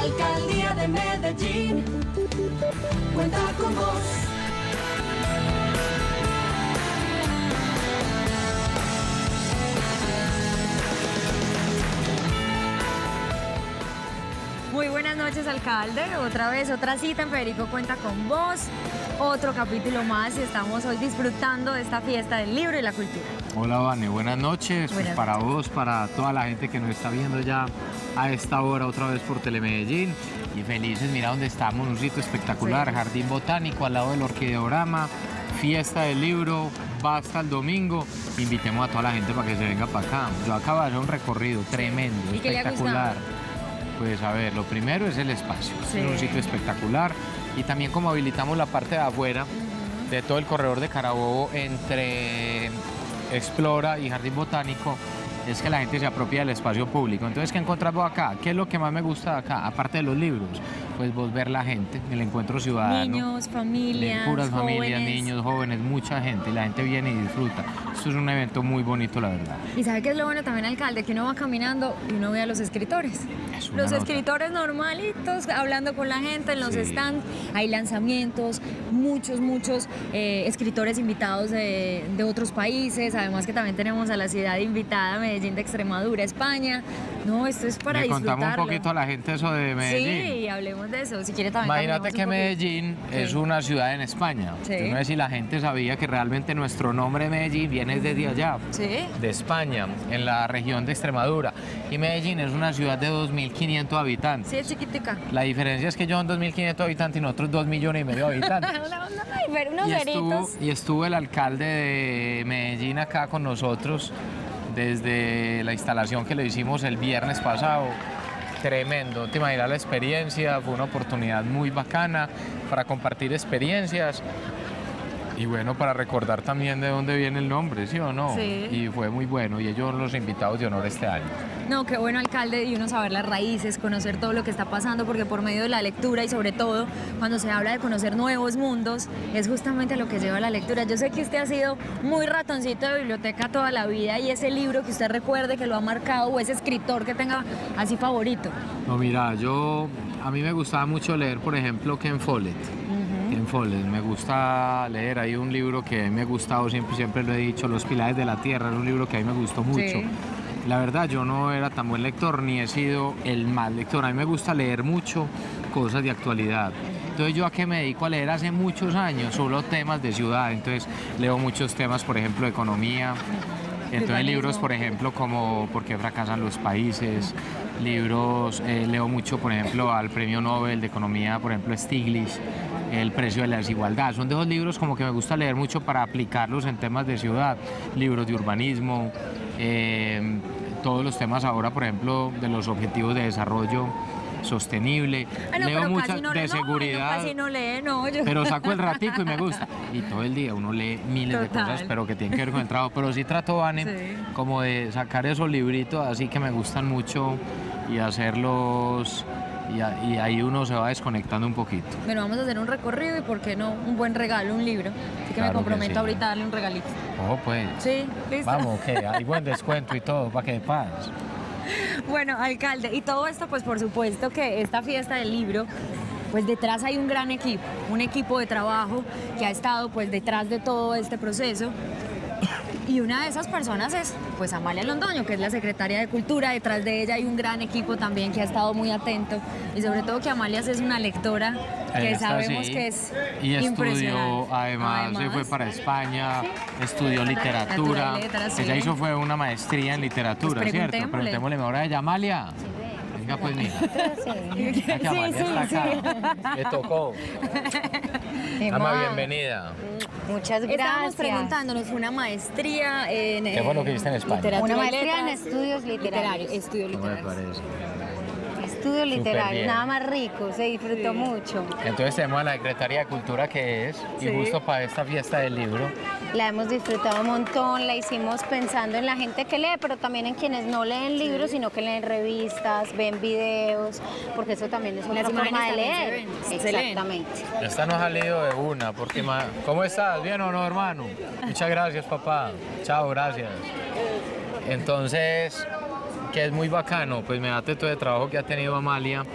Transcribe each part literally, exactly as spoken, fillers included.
Alcaldía de Medellín, cuenta con vos. Muy buenas noches, alcalde. Otra vez, otra cita en Federico Cuenta con Vos. Otro capítulo más y estamos hoy disfrutando de esta fiesta del libro y la cultura. Hola, Vane. Buenas noches. Buenas pues para noches. vos, para toda la gente que nos está viendo ya a esta hora otra vez por Telemedellín. Y felices, mira dónde estamos, un sitio espectacular, Sí. Jardín Botánico al lado del Orquideorama, fiesta del libro, va hasta el domingo. Invitemos a toda la gente para que se venga para acá. Yo acabo de hacer un recorrido tremendo, ¿Y qué le ha espectacular. Pues a ver, lo primero es el espacio, Sí. es un sitio espectacular y también como habilitamos la parte de afuera de todo el corredor de Carabobo entre Explora y Jardín Botánico, es que la gente se apropia del espacio público. Entonces, ¿qué encontramos acá? ¿Qué es lo que más me gusta de acá? Aparte de los libros, pues vos ver la gente, el encuentro ciudadano. Niños, familias, Puras familias, jóvenes. niños, jóvenes, mucha gente, y la gente viene y disfruta. Esto es un evento muy bonito, la verdad. Y sabe qué es lo bueno también, alcalde, que uno va caminando y uno ve a los escritores. Es una Los nota. escritores normalitos, hablando con la gente en los Sí. stands. Hay lanzamientos, muchos, muchos eh, escritores invitados de, de otros países. Además que también tenemos a la ciudad invitada, Medellín de Extremadura, España. No, esto es para Le disfrutarlo. contamos un poquito a la gente eso de Medellín. Sí, hablemos de eso. Si quiere también Imagínate caminemos que un poquito. Medellín Sí. es una ciudad en España. Sí. Yo no sé si la gente sabía que realmente nuestro nombre Medellín viene desde allá, Sí. de España, en la región de Extremadura. Y Medellín es una ciudad de dos mil quinientos habitantes. Sí, es chiquitica. La diferencia es que yo son dos mil quinientos habitantes y nosotros dos millones y medio de habitantes. Una- una- ay, ver unos y, estuvo, veritos. y estuvo el alcalde de Medellín acá con nosotros desde la instalación que le hicimos el viernes pasado. Tremendo, te imaginas la experiencia, fue una oportunidad muy bacana para compartir experiencias y bueno, para recordar también de dónde viene el nombre, ¿sí o no? Sí. Y fue muy bueno y ellos los invitados de honor este año. No, qué bueno, alcalde, y uno saber las raíces, conocer todo lo que está pasando, porque por medio de la lectura y sobre todo cuando se habla de conocer nuevos mundos, es justamente lo que lleva la lectura. Yo sé que usted ha sido muy ratoncito de biblioteca toda la vida y ese libro que usted recuerde que lo ha marcado o ese escritor que tenga así favorito. No, mira, yo, a mí me gustaba mucho leer, por ejemplo, Ken Follett. Ken Follett, me gusta leer, hay un libro que a mí me ha gustado, siempre, siempre lo he dicho, Los Pilares de la Tierra, es un libro que a mí me gustó mucho. Sí. La verdad, yo no era tan buen lector, ni he sido el mal lector, a mí me gusta leer mucho cosas de actualidad. Entonces, ¿yo a qué me dedico a leer hace muchos años? Solo temas de ciudad, entonces leo muchos temas, por ejemplo, de economía. Entonces, Urbanismo. libros, por ejemplo, como ¿Por qué fracasan los países? Libros, eh, leo mucho, por ejemplo, al Premio Nobel de Economía, por ejemplo, Stiglitz, El precio de la desigualdad. Son de esos libros como que me gusta leer mucho para aplicarlos en temas de ciudad. Libros de urbanismo, eh, todos los temas ahora, por ejemplo, de los objetivos de desarrollo sostenible. Ah, no, leo pero muchas casi no de lee, no, seguridad. no, casi no lee, no. Yo... Pero saco el ratico y me gusta. Y todo el día uno lee miles de Total. cosas, pero que tienen que ver con el trabajo. Pero sí trato, Vane, Sí. como de sacar esos libritos así que me gustan mucho y hacerlos. Y, a- y ahí uno se va desconectando un poquito. Bueno, vamos a hacer un recorrido y, ¿por qué no? Un buen regalo, un libro. Así que Claro me que comprometo sí. ahorita a darle un regalito. Oh, pues. Sí, listo. Vamos, que hay buen descuento y todo, para que paz. Bueno, alcalde, y todo esto, pues por supuesto que esta fiesta del libro, pues detrás hay un gran equipo, un equipo de trabajo que ha estado pues detrás de todo este proceso. Y una de esas personas es pues Amalia Londoño, que es la secretaria de Cultura. Detrás de ella hay un gran equipo también que ha estado muy atento. Y sobre todo que Amalia es una lectora que Esta sabemos sí. que es Y estudió, impresionante. además, se fue para España, estudió literatura. Literatura y letras, sí. Ella hizo fue una maestría en literatura, Pues ¿cierto? preguntémosle. Preguntémosle mejor a ella, Amalia. Venga, pues mira. Mira que Amalia sí, está sí. acá. Le tocó. Ama, bienvenida. Muchas Estábamos gracias. preguntándonos, fue una maestría en... ¿Qué fue lo que hiciste en España? literatura Una y maestría en letras. estudios literarios. Estudios ¿Cómo me literarios. parece? Estudios literarios, bien. nada más rico, se disfrutó mucho. Entonces tenemos a la Secretaría de Cultura que es, Sí. y justo para esta fiesta del libro, La hemos disfrutado un montón, la hicimos pensando en la gente que lee, pero también en quienes no leen libros, sino que leen revistas, ven videos, porque eso también es una Las forma de imágenes también leer. se ven, se leen. Exactamente. esta nos ha leído de una, porque ma- ¿cómo estás? ¿Bien o no, hermano? Muchas gracias, papá. Chao, gracias. Entonces, que es muy bacano, pues me da todo el trabajo que ha tenido Amalia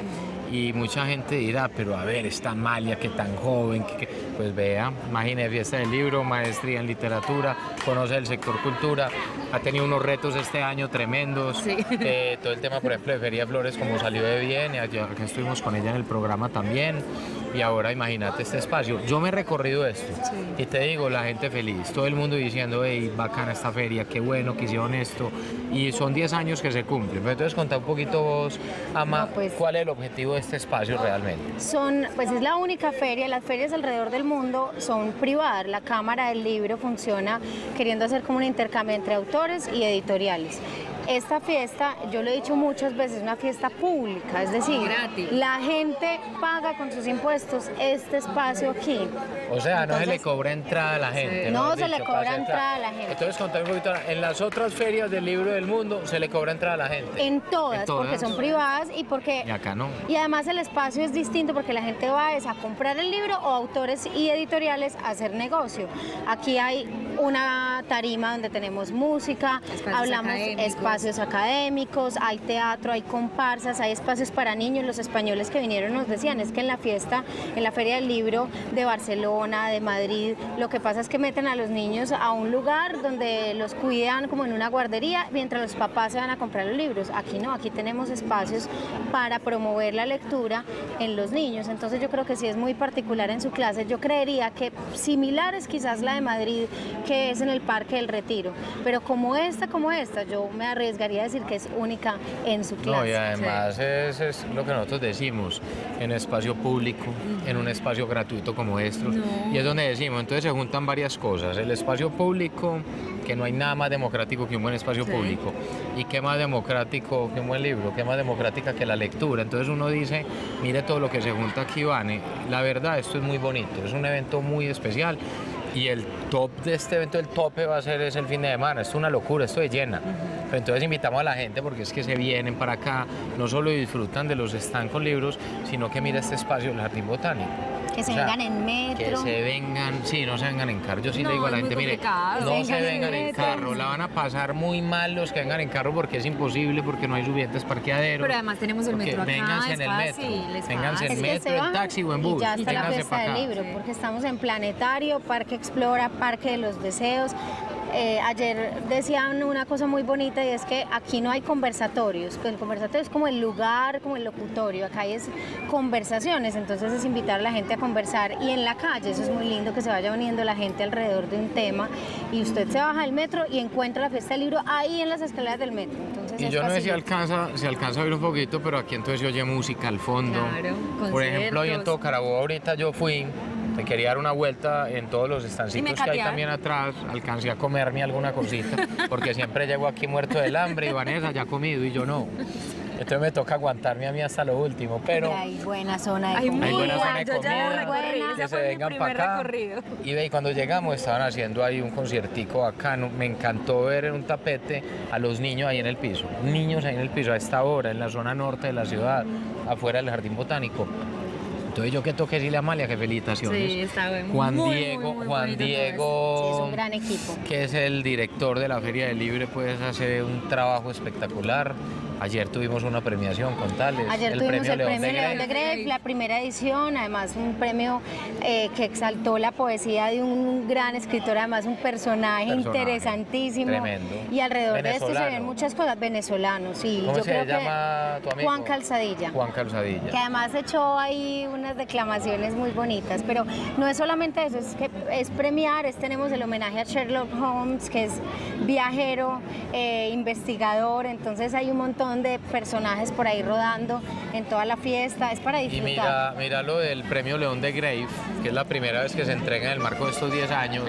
Y mucha gente dirá, pero a ver, esta Amalia que tan joven, que, que... pues vea, imagine fiesta del libro, maestría en literatura, conoce el sector cultura, ha tenido unos retos este año tremendos, Sí. eh, todo el tema, por ejemplo, de Feria de Flores, como salió de bien, y allá que estuvimos con ella en el programa también, y ahora imagínate este espacio. Yo me he recorrido esto, Sí. y te digo, la gente feliz, todo el mundo diciendo, hey, bacana esta feria, qué bueno que hicieron esto, y son diez años que se cumplen. Pero entonces contá un poquito vos, Ama, No, pues- cuál es el objetivo de este espacio realmente. Son, pues es la única feria, las ferias alrededor del mundo son privadas. La Cámara del Libro funciona queriendo hacer como un intercambio entre autores y editoriales. Esta fiesta, yo lo he dicho muchas veces, es una fiesta pública, es decir, Gratis. la gente paga con sus impuestos este espacio aquí. O sea, no se le Entonces, cobra entrada a la gente. Sí. No mejor se le dicho, cobra pase entrada a la gente. Entonces, contame un poquito, en las otras ferias del libro del mundo se le cobra entrada a la gente. En todas, En todas. porque son privadas y porque... Y acá no. Y además el espacio es distinto porque la gente va es a comprar el libro o autores y editoriales a hacer negocio. Aquí hay una tarima donde tenemos música, Espacios hablamos académicos. espacios académicos, hay teatro, hay comparsas, hay espacios para niños. Los españoles que vinieron nos decían, es que en la fiesta, en la Feria del Libro de Barcelona, de Madrid, lo que pasa es que meten a los niños a un lugar donde los cuidan como en una guardería, mientras los papás se van a comprar los libros. Aquí no, aquí tenemos espacios para promover la lectura en los niños. Entonces yo creo que sí es muy particular en su clase. Yo creería que similar es quizás la de Madrid, que es en el Parque del Retiro. Pero como esta, como esta, yo me arriesgaría a decir que es única en su clase. No, y además es, es lo que nosotros decimos, en espacio público, en un espacio gratuito como estos. No. Y es donde decimos, entonces se juntan varias cosas. El espacio público, que no hay nada más democrático que un buen espacio Sí. público. Y qué más democrático que un buen libro, qué más democrática que la lectura. Entonces uno dice, mire todo lo que se junta aquí, Vane. La verdad, esto es muy bonito, es un evento muy especial. Y el top de este evento, el tope va a ser es el fin de semana. Esto es una locura, esto es llena. Pero entonces invitamos a la gente porque es que se vienen para acá, no solo disfrutan de los stands con libros, sino que mira este espacio del Jardín Botánico. Que se O sea, vengan en Que metro. se vengan, sí, no se vengan en carro. Yo sí No, le digo a la es gente, muy mire, complicado. no se Vengan en vengan en metro. carro, la van a pasar muy mal los que vengan en carro porque es imposible, porque no hay suficientes parqueaderos. Pero además tenemos el Porque metro acá, vénganse es en el fácil, metro, es vénganse fácil. en Es que metro, se en bajan taxi o en y bus. ya está la vénganse fiesta pa' del acá. libro, porque estamos en Planetario, Parque Explora, Parque de los Deseos. Eh, ayer decían una cosa muy bonita y es que aquí no hay conversatorios, que el conversatorio es como el lugar, como el locutorio, acá hay es conversaciones, entonces es invitar a la gente a conversar y en la calle, eso es muy lindo que se vaya uniendo la gente alrededor de un tema y usted se baja del metro y encuentra la fiesta del libro ahí en las escaleras del metro. Entonces Y es yo no sé si facilito. alcanza, si alcanza a oír un poquito, pero aquí entonces se oye música al fondo. Claro, Por ejemplo, ahí en conciertos. todo Carabobo ahorita yo fui, me quería dar una vuelta en todos los estancitos que hay mecatear. también atrás, alcancé a comerme alguna cosita, porque siempre llego aquí muerto del hambre y Vanessa ya ha comido y yo no. Entonces me toca aguantarme a mí hasta lo último, pero Hay buena zona de Hay comida. hay muy buena zona de buena, yo ya comida, la recorrí, buena. ese que se fue mi vengan para primer acá. recorrido. Y ve, y cuando llegamos estaban haciendo ahí un conciertico bacano, me encantó ver en un tapete a los niños ahí en el piso, niños ahí en el piso a esta hora, en la zona norte de la ciudad, afuera del Jardín Botánico. Entonces yo que toqué decirle a Amalia que felicitaciones. Sí, está bien. Juan Muy, muy, Diego, muy Juan bonito todo Diego, Sí, es un gran equipo. que es el director de la Feria del Libro, pues hace un trabajo espectacular. Ayer tuvimos una premiación con Tales. Ayer tuvimos el premio León de Grey. Grey, la primera edición, además un premio eh, que exaltó la poesía de un gran escritor, además un personaje, Personaje, interesantísimo. tremendo. Y alrededor de esto se Venezolano. ven muchas cosas, venezolanos, sí. ¿Cómo yo se creo llama que tu amigo? Juan Calzadilla. Juan Calzadilla. Que además echó ahí unas declamaciones muy bonitas, pero no es solamente eso, es que es premiar, es, tenemos el homenaje a Sherlock Holmes, que es viajero, eh, investigador, entonces hay un montón de personajes por ahí rodando en toda la fiesta, es para Y disfrutar. mira, mira lo del premio León de Grave, que es la primera vez que se entrega en el marco de estos diez años.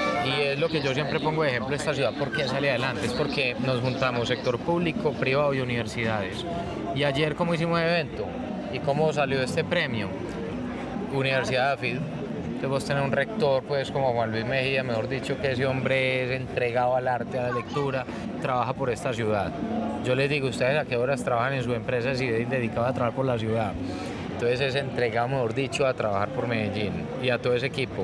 Y es lo que yo siempre pongo de ejemplo de esta ciudad, ¿por qué sale adelante? Es porque nos juntamos sector público, privado y universidades. Y ayer, ¿cómo hicimos el evento? ¿Y cómo salió este premio? Universidad de Afid. Entonces vos tenés un rector, pues como Juan Luis Mejía, mejor dicho, que ese hombre es entregado al arte, a la lectura, trabaja por esta ciudad. Yo les digo, ¿ustedes a qué horas trabajan en su empresa si es dedicado a trabajar por la ciudad? Entonces es entregado, mejor dicho, a trabajar por Medellín y a todo ese equipo.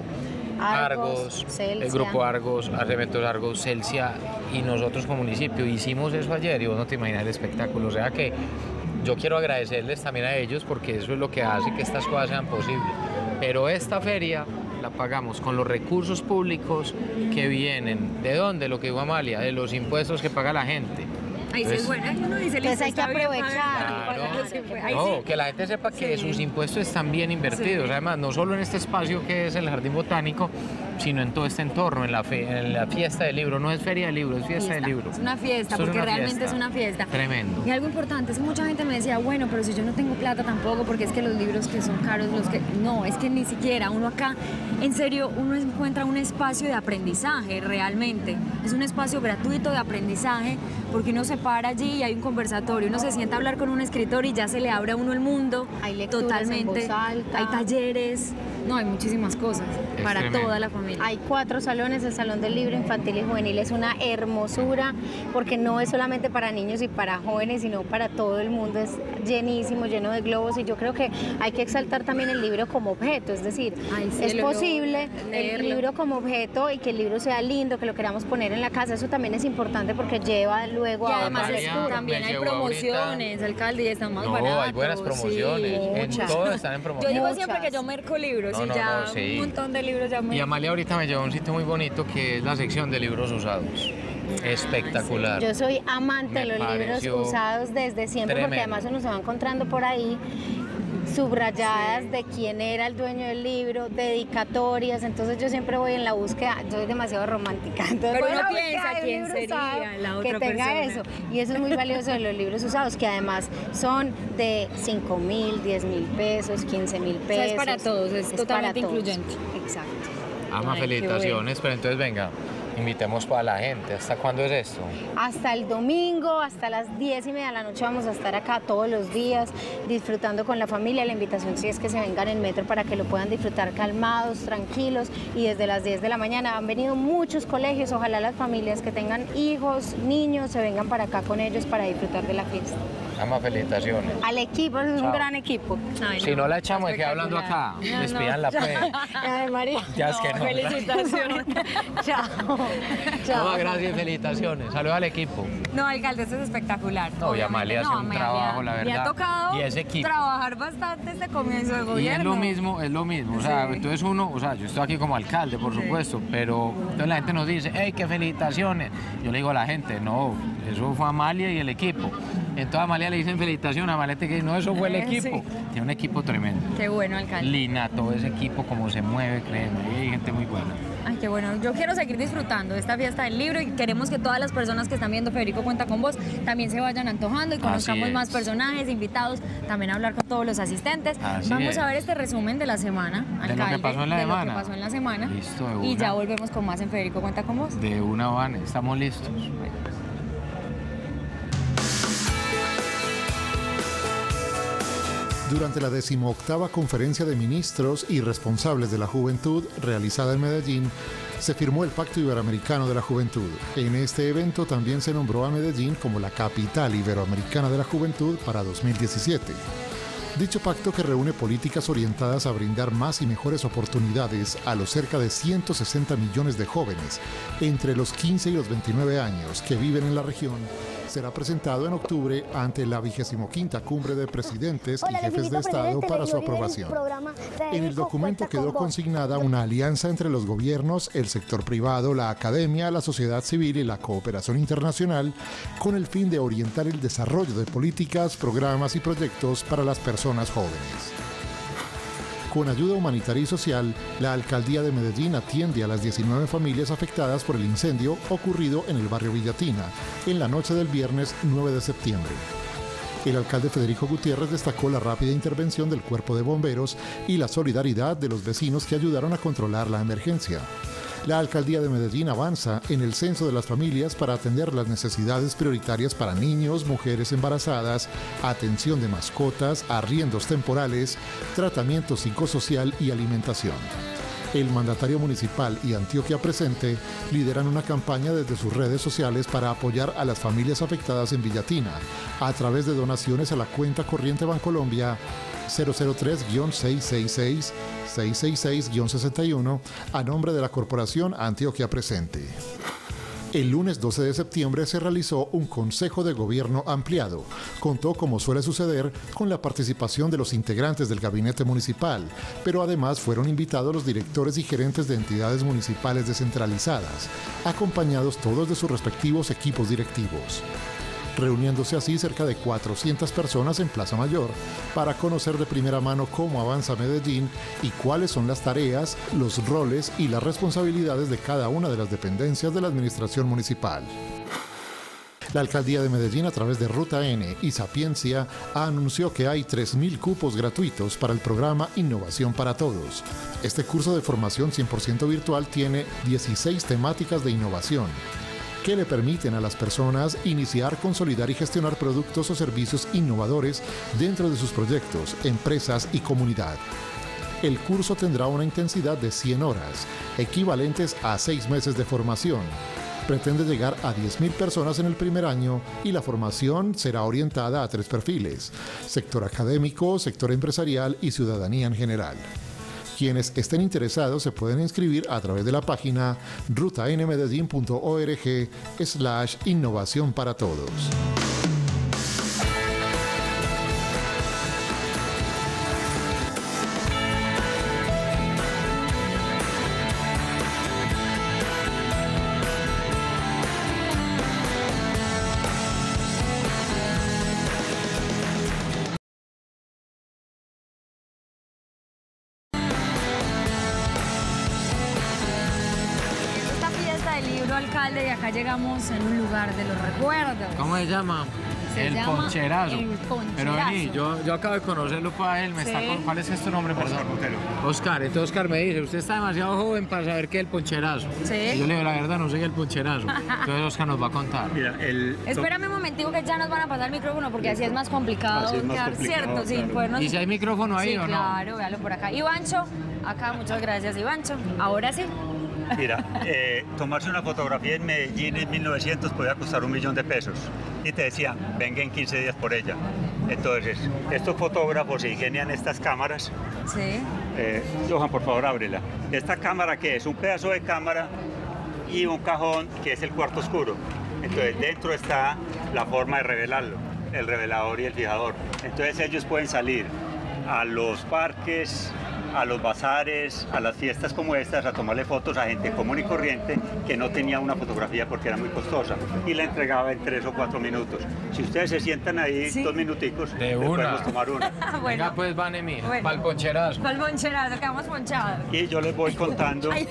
Argos, el Celsia. grupo Argos, Arrementos Argos, Celsia y nosotros como municipio hicimos eso ayer y vos no te imaginas el espectáculo. O sea que yo quiero agradecerles también a ellos porque eso es lo que hace que estas cosas sean posibles. Pero esta feria la pagamos con los recursos públicos que vienen. ¿De dónde? Lo que dijo Amalia, de los impuestos que paga la gente. Ahí sí es bueno, uno dice, listo, hay que está bien aprovechar. pagado. Claro. Ahí No, sí. que la gente sepa que Sí. sus impuestos están bien invertidos. Sí. Además, no solo en este espacio que es el Jardín Botánico, sino en todo este entorno, en la, fe- en la fiesta del libro. No es feria del libro, es fiesta del libro. Es una fiesta, Esto es porque una realmente fiesta. es una fiesta. Tremendo. Y algo importante es que mucha gente me decía, bueno, pero si yo no tengo plata tampoco, porque es que los libros que son caros, los que... No, es que ni siquiera uno acá, en serio, uno encuentra un espacio de aprendizaje realmente. Es un espacio gratuito de aprendizaje, porque uno se para allí y hay un conversatorio, uno se sienta a hablar con un escritor y ya se le abre a uno el mundo. Hay lecturas totalmente. en voz alta. Hay talleres, no, hay muchísimas cosas Es para tremendo. toda la familia. Hay cuatro salones, el Salón del Libro Infantil y Juvenil es una hermosura porque no es solamente para niños y para jóvenes, sino para todo el mundo, es llenísimo, lleno de globos y yo creo que hay que exaltar también el libro como objeto, es decir, Ay, sí, es el posible olor, el leerlo. libro como objeto y que el libro sea lindo, que lo queramos poner en la casa, eso también es importante porque lleva luego Y a además Amalia, es- lectura. también me hay llevó promociones, alcalde, y están más No, baratos. hay buenas promociones. sí. En muchas. todo están en Yo promoción. digo Muchas. siempre que yo merco libros No, y no, ya no, sí. un montón de libros ya me... Y Amalia ahorita me llevó a un sitio muy bonito que es la sección de libros usados. Espectacular. Yo soy amante Me de los libros pareció usados desde siempre porque tremendo. además uno se va encontrando por ahí subrayadas de quién era el dueño del libro, dedicatorias, entonces yo siempre voy en la búsqueda, yo soy demasiado romántica, entonces Pero voy en uno la búsqueda piensa de un quién libro sería usado la otra que tenga persona. eso, y eso es muy valioso de los libros usados, que además son de cinco mil, diez mil pesos, quince mil sea, pesos. es para todos, es totalmente para todos. incluyente. Exacto. Ama, Ay, qué felicitaciones, pero entonces venga, invitemos para la gente. ¿Hasta cuándo es esto? Hasta el domingo, hasta las diez y media de la noche vamos a estar acá todos los días disfrutando con la familia. La invitación sí es que se vengan en metro para que lo puedan disfrutar calmados, tranquilos y desde las diez de la mañana. Han venido muchos colegios, ojalá las familias que tengan hijos, niños, se vengan para acá con ellos para disfrutar de la fiesta. Ama, felicitaciones. Al equipo, es un Chao. gran equipo. Ay, Si no la echamos, ¿de qué hablando acá? No, no. Despídanla pues. Ay, María. Ya es que no. Felicitaciones. Chao. Chao. No, gracias, felicitaciones. Saludos al equipo. No, alcalde, esto es espectacular. No, y Obviamente, Amalia hace un Amalia, trabajo, la Le verdad. ha tocado Y ese equipo. trabajar bastante este comienzo de Y gobierno. es lo mismo, es lo mismo. O sea, Sí. entonces uno, o sea, yo estoy aquí como alcalde, por Sí. supuesto, pero entonces la gente nos dice, hey, qué felicitaciones. Yo le digo a la gente, no, eso fue Amalia y el equipo. Entonces a Amalia le dicen felicitaciones, a Amalia te dice, no, eso fue el Eh, equipo. sí. Tiene un equipo tremendo. Qué bueno, alcalde. Lina, todo ese equipo, cómo se mueve, créeme, hay gente muy buena. Ay, qué bueno. Yo quiero seguir disfrutando de esta fiesta del libro y queremos que todas las personas que están viendo Federico Cuenta con Vos también se vayan antojando y conozcamos es. más personajes, invitados, también a hablar con todos los asistentes. Así Vamos es. a ver este resumen de la semana, De lo que alcalde, pasó en la de lo semana. que pasó en la semana. Listo, de Y una. ya volvemos con más en Federico Cuenta con Vos. De una van, estamos listos. Durante la decimoctava Conferencia de Ministros y Responsables de la Juventud, realizada en Medellín, se firmó el Pacto Iberoamericano de la Juventud. En este evento también se nombró a Medellín como la capital iberoamericana de la juventud para dos mil diecisiete. Dicho pacto, que reúne políticas orientadas a brindar más y mejores oportunidades a los cerca de ciento sesenta millones de jóvenes entre los quince y los veintinueve años que viven en la región, será presentado en octubre ante la vigésimo quinta Cumbre de Presidentes y Jefes de Estado para su aprobación. En el documento quedó consignada una alianza entre los gobiernos, el sector privado, la academia, la sociedad civil y la cooperación internacional con el fin de orientar el desarrollo de políticas, programas y proyectos para las personas jóvenes. Con ayuda humanitaria y social, la Alcaldía de Medellín atiende a las diecinueve familias afectadas por el incendio ocurrido en el barrio Villatina, en la noche del viernes nueve de septiembre. El alcalde Federico Gutiérrez destacó la rápida intervención del Cuerpo de Bomberos y la solidaridad de los vecinos que ayudaron a controlar la emergencia. La Alcaldía de Medellín avanza en el censo de las familias para atender las necesidades prioritarias para niños, mujeres embarazadas, atención de mascotas, arriendos temporales, tratamiento psicosocial y alimentación. El mandatario municipal y Antioquia Presente lideran una campaña desde sus redes sociales para apoyar a las familias afectadas en Villatina a través de donaciones a la cuenta corriente Bancolombia cero cero tres seis seis seis seis seis seis seis uno a nombre de la Corporación Antioquia Presente. El lunes doce de septiembre se realizó un Consejo de Gobierno ampliado. Contó, como suele suceder, con la participación de los integrantes del gabinete municipal, pero además fueron invitados los directores y gerentes de entidades municipales descentralizadas, acompañados todos de sus respectivos equipos directivos. Reuniéndose así cerca de cuatrocientas personas en Plaza Mayor para conocer de primera mano cómo avanza Medellín y cuáles son las tareas, los roles y las responsabilidades de cada una de las dependencias de la administración municipal. La Alcaldía de Medellín, a través de Ruta N y Sapiencia, anunció que hay tres mil cupos gratuitos para el programa Innovación para Todos. Este curso de formación cien por ciento virtual tiene dieciséis temáticas de innovación que le permiten a las personas iniciar, consolidar y gestionar productos o servicios innovadores dentro de sus proyectos, empresas y comunidad. El curso tendrá una intensidad de cien horas, equivalentes a seis meses de formación. Pretende llegar a diez mil personas en el primer año y la formación será orientada a tres perfiles: sector académico, sector empresarial y ciudadanía en general. Quienes estén interesados se pueden inscribir a través de la página rutanmedellin punto org slash innovación para todos. Alcalde, y acá llegamos en un lugar de los recuerdos. ¿Cómo se llama? Se el llama Poncherazo. El Poncherazo. Pero vení, yo, yo acabo de conocerlo para él. Me Sí. está con, ¿cuál es este nombre? Perdón. Oscar. Entonces Oscar me dice, usted está demasiado joven para saber qué es el Poncherazo. Sí. Y yo le digo, la verdad, no sé qué es el Poncherazo. Entonces Oscar nos va a contar. Mira, el... Espérame un momentico que ya nos van a pasar el micrófono porque así es más complicado Así es más quedar complicado, cierto, sin claro. podernos... ¿Y si hay micrófono ahí sí, o no? claro, véalo por acá. Ivancho, acá, muchas gracias, Ivancho. Ahora sí. Mira, eh, tomarse una fotografía en Medellín en mil novecientos podía costar un millón de pesos. Y te decían, venga en quince días por ella. Entonces, estos fotógrafos se ingenian estas cámaras. Sí. Eh, Johan, por favor, ábrela. ¿Esta cámara qué es? Un pedazo de cámara y un cajón que es el cuarto oscuro. Entonces, dentro está la forma de revelarlo, el revelador y el fijador. Entonces, ellos pueden salir a los parques, a los bazares, a las fiestas como estas, a tomarle fotos a gente común y corriente que no tenía una fotografía porque era muy costosa y la entregaba en tres o cuatro minutos. Si ustedes se sientan ahí Sí. dos minuticos, De les una. podemos tomar una. Bueno, Venga pues, Vane, mi, Bueno. para el Poncherazo. ¿cuál poncherazo? Quedamos ponchados. Y yo les voy contando. Ay.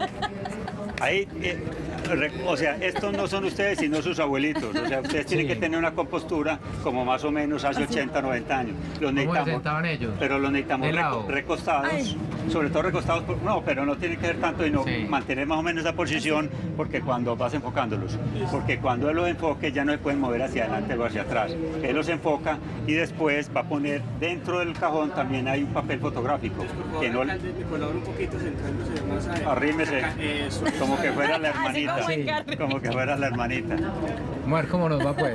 Ahí, eh, re- o sea, estos no son ustedes, sino sus abuelitos. O sea, ustedes tienen Sí. que tener una compostura como más o menos hace ochenta, noventa años. Los ¿Cómo se sentaban necesitamos, ellos? pero los necesitamos ¿De lado? reco- recostados, Ay. sobre todo recostados, por- no, pero no tiene que ser tanto y no Sí. mantener más o menos esa posición porque cuando vas enfocándolos, porque cuando él los enfoque ya no se pueden mover hacia adelante o hacia atrás. Él los enfoca y después va a poner dentro del cajón también hay un papel fotográfico que no un poquito, centrándose más a... arrímese, Eso. como que fuera la Así hermanita, como en Sí. carne. como que fuera la hermanita. Vamos a ver cómo nos va pues.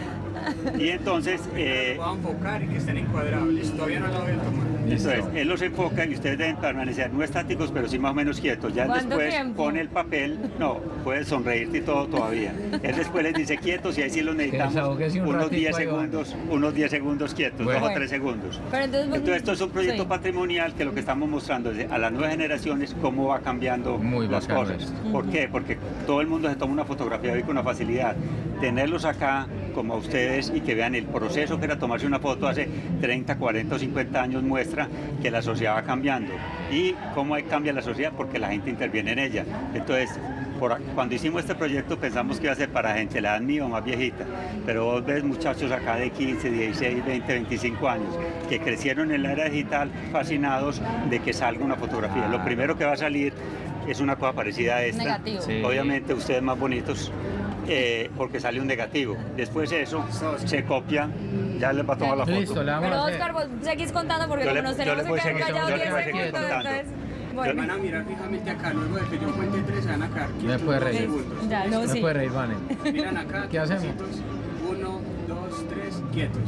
Y entonces, eh, Voy a enfocar y que estén encuadrables. Todavía no lo voy a tomar. entonces él los enfoca y ustedes deben permanecer no estáticos, pero sí más o menos quietos. Ya él ¿Cuánto después tiempo? pone el papel, no, puede sonreírte y todo todavía. Él después les dice quietos y ahí sí los necesitamos desahóguese un unos ratico diez ahí, segundos, unos diez segundos quietos, Bueno. dos o tres segundos. Pero entonces, Entonces esto es un proyecto sí. patrimonial que lo que estamos mostrando es a las nuevas generaciones cómo va cambiando Muy las bacano cosas. esto. ¿Por qué? Porque todo el mundo se toma una fotografía hoy con una facilidad. Tenerlos acá como a ustedes y que vean el proceso que era tomarse una foto hace treinta, cuarenta o cincuenta años muestra que la sociedad va cambiando. ¿Y cómo cambia la sociedad? Porque la gente interviene en ella. Entonces, por, a- cuando hicimos este proyecto pensamos que iba a ser para gente de la edad mía o más viejita, pero vos ves muchachos acá de quince, dieciséis, veinte, veinticinco años que crecieron en la era digital fascinados de que salga una fotografía. Ah. Lo primero que va a salir es una cosa parecida a esta. Negativo. Sí. Obviamente ustedes más bonitos eh, porque sale un negativo. Después eso se copia, ya les va a tomar la foto. Listo, le vamos Pero a hacer. Oscar, vos seguís contando porque Yo como le- nos yo tenemos le voy que a quedar seguir- callados yo le diez voy a seguir segundos, contando. entonces... Van Bueno, a mirar fijamente acá, luego de que yo cuente tres, se van a quedar Me quietos puede dos reír. segundos. ya, no, No sí. puede reír, Vane. Miran acá, ¿Qué hacemos? quietecitos. Uno, dos, tres, quietos.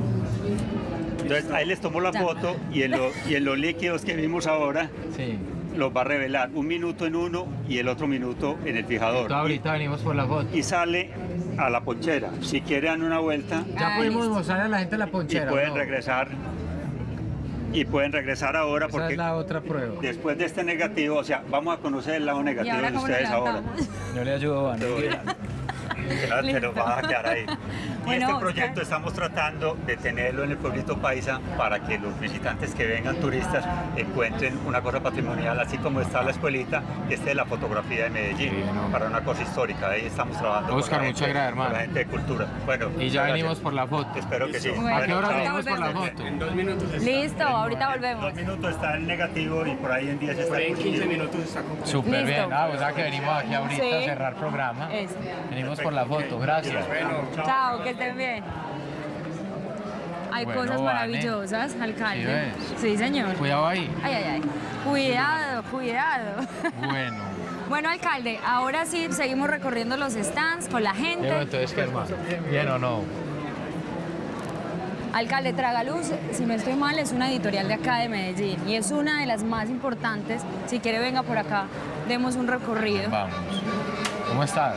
Entonces ahí les tomó la Ya. foto y en, lo- y en los líquidos que vimos ahora Sí. los va a revelar un minuto en uno y el otro minuto en el fijador. Entonces, ahorita venimos por la foto. Y sale a la ponchera. Si quieren una vuelta, Ya Ah, pudimos listo. mostrar a la gente la y ponchera. pueden ¿no? regresar. Y pueden regresar ahora Esa porque es la otra prueba. después de este negativo, o sea, vamos a conocer el lado ¿Y negativo ahora de cómo lo ustedes ahora. levantamos? Yo le ayudo a Ana. Claro, te nos vas a quedar ahí. Y Bueno, este Oscar. proyecto estamos tratando de tenerlo en el pueblito paisa para que los visitantes que vengan, turistas, encuentren una cosa patrimonial, así como está la escuelita, este es la fotografía de Medellín, Sí, no. para una cosa histórica. Ahí estamos trabajando Oscar, con, la muchas gente, gracias, con la hermano. gente de cultura. Bueno, Y ya muchas venimos gracias. por la foto. Espero que sí. Bueno, ¿A qué hora ahorita venimos por la volvemos. foto? En dos minutos está. Listo, ahorita En volvemos. dos minutos está el negativo y por ahí en diez está Por ahí el en quince positivo. minutos está completo. Súper Listo. bien. Ah, o sea que venimos aquí ahorita Sí. a cerrar programa. Eso. Venimos por la foto. Gracias. Chao, que estén bien. Hay Bueno, cosas Vane. maravillosas, alcalde. ¿Sí ves? Sí, señor. Cuidado ahí. Ay, ay, ay. Cuidado, cuidado. Bueno. Bueno, alcalde, ahora sí seguimos recorriendo los stands con la Diego, gente. entonces, ¿qué hermano? ¿Bien o no? Alcalde, Tragaluz, si no estoy mal, es una editorial de acá de Medellín y es una de las más importantes. Si quiere, venga por acá, demos un recorrido. Vamos. ¿Cómo estás?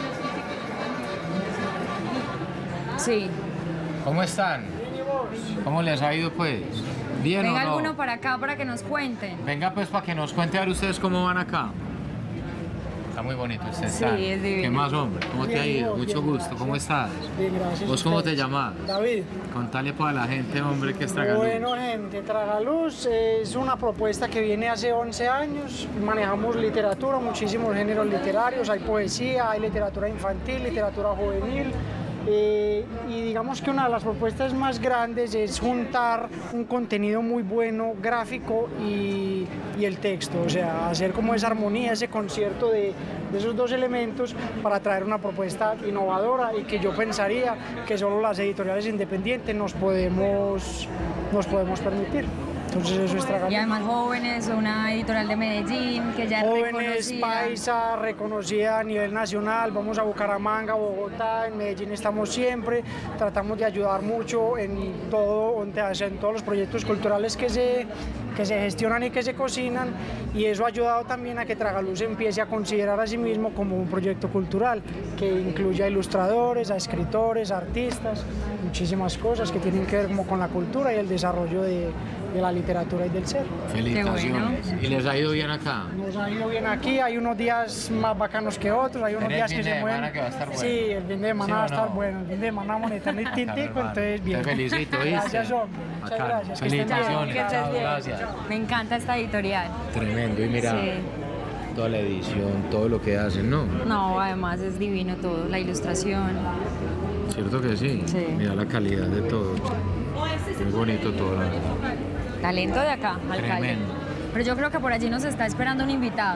Sí. ¿Cómo están? ¿Cómo les ha ido, pues? ¿Bien Venga o no? alguno para acá para que nos cuenten. Venga, pues, para que nos cuente a ver ustedes cómo van acá. Está muy bonito este Sí, stand. es divino. ¿Qué más, hombre? ¿Cómo te ha Bien, ido? bien, Mucho bien, gusto. ¿Cómo estás? Bien, gracias. ¿Vos cómo te Ustedes. llamas? David. Contale para la gente, hombre, que es Tragaluz. Bueno, gente, Tragaluz es una propuesta que viene hace once años. Manejamos literatura, muchísimos géneros literarios. Hay poesía, hay literatura infantil, literatura juvenil. Eh, y digamos que una de las propuestas más grandes es juntar un contenido muy bueno, gráfico y, y el texto, o sea, hacer como esa armonía, ese concierto de, de esos dos elementos para traer una propuesta innovadora y que yo pensaría que solo las editoriales independientes nos podemos, nos podemos permitir. Entonces eso es Tragaluz. Y además jóvenes, una editorial de Medellín que ya es Jóvenes, reconocida. paisa, reconocida a nivel nacional, vamos a Bucaramanga, Bogotá, en Medellín estamos siempre, tratamos de ayudar mucho en, todo, en todos los proyectos culturales que se, que se gestionan y que se cocinan, y eso ha ayudado también a que Tragaluz empiece a considerar a sí mismo como un proyecto cultural, que incluye a ilustradores, a escritores, a artistas, muchísimas cosas que tienen que ver como con la cultura y el desarrollo de, de la literatura y del ser. Felicitaciones. ¿Y les ha ido bien acá? Nos ha ido bien aquí, hay unos días más bacanos que otros, hay unos Pero el días fin que de se semana mueven. que va a estar bueno. Sí, el fin de semana ¿Sí va a o estar no? bueno, el fin de semana vamos a estar muy tintico, Bacano, entonces bien. Te felicito, ¿viste? Gracias, hombre. Muchas Bacano. gracias. que estén bien. Felicitaciones. Que estés Chao, bien. gracias. Me encanta esta editorial. Tremendo. Y mira, Sí. toda la edición, todo lo que hacen, ¿no? No, además es divino todo, la ilustración. ¿Cierto que sí? Sí. Mira la calidad de todo. Muy bonito todo, la verdad. Talento de acá, alcalde. Tremendo. Pero yo creo que por allí nos está esperando un invitado.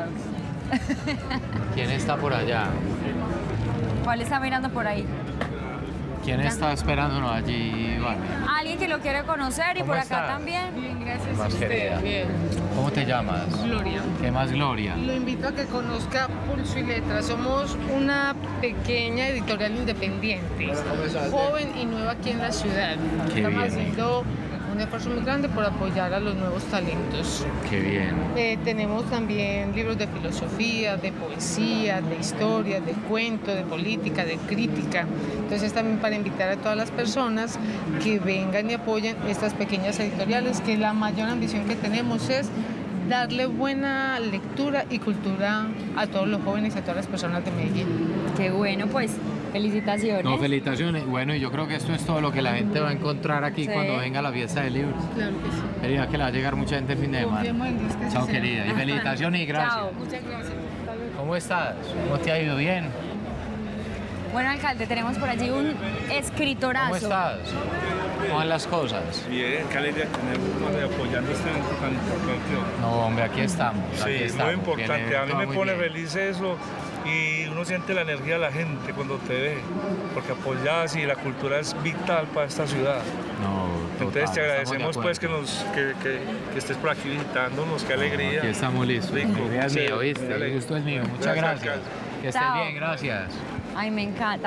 ¿Quién está por allá? ¿Cuál está mirando por ahí? ¿Quién está esperándonos allí, Vane? Alguien que lo quiere conocer y ¿Cómo por acá estás? también. Bien, gracias. Más a usted. querida. Bien. ¿Cómo te llamas? Gloria. ¿Qué más, Gloria? Lo invito a que conozca Pulso y Letra. Somos una pequeña editorial independiente, joven y nueva aquí en la ciudad. Qué Estamos bien. haciendo un esfuerzo muy grande por apoyar a los nuevos talentos. Qué bien. Eh, tenemos también libros de filosofía, de poesía, de historia, de cuento, de política, de crítica. Entonces también para invitar a todas las personas que vengan y apoyen estas pequeñas editoriales, que la mayor ambición que tenemos es darle buena lectura y cultura a todos los jóvenes y a todas las personas de Medellín. Qué bueno, pues felicitaciones. No, felicitaciones. Bueno, y yo creo que esto es todo lo que la gente va a encontrar aquí Sí. cuando venga a la fiesta del libro. Claro que sí. Querida, que le va a llegar mucha gente el fin de semana. Confiemos en Dios que así Chao, sea. querida. Y felicitaciones y gracias. Chao. Muchas gracias. Hasta luego. ¿Cómo estás? ¿Cómo te ha ido? ¿Bien? Bueno, alcalde, tenemos por allí un escritorazo. ¿Cómo estás? ¿Cómo van las cosas? Bien, qué alegría tenernos apoyando este evento tan importante. No, hombre, aquí estamos. Aquí Sí, estamos. muy importante. Viene A mí todo me muy pone bien. feliz eso y uno siente la energía de la gente cuando te ve, porque apoyas y la cultura es vital para esta ciudad. No, total, Entonces te estamos de agradecemos pues que, acuerdo. nos, que, que, que estés por aquí visitándonos, qué alegría. Aquí estamos listos. Rico. La idea es Sí, mía, ¿viste? dale. El gusto es mío. Muchas Gracias, gracias. alcalde. Que estés Chao. bien, gracias. Ay, me encanta.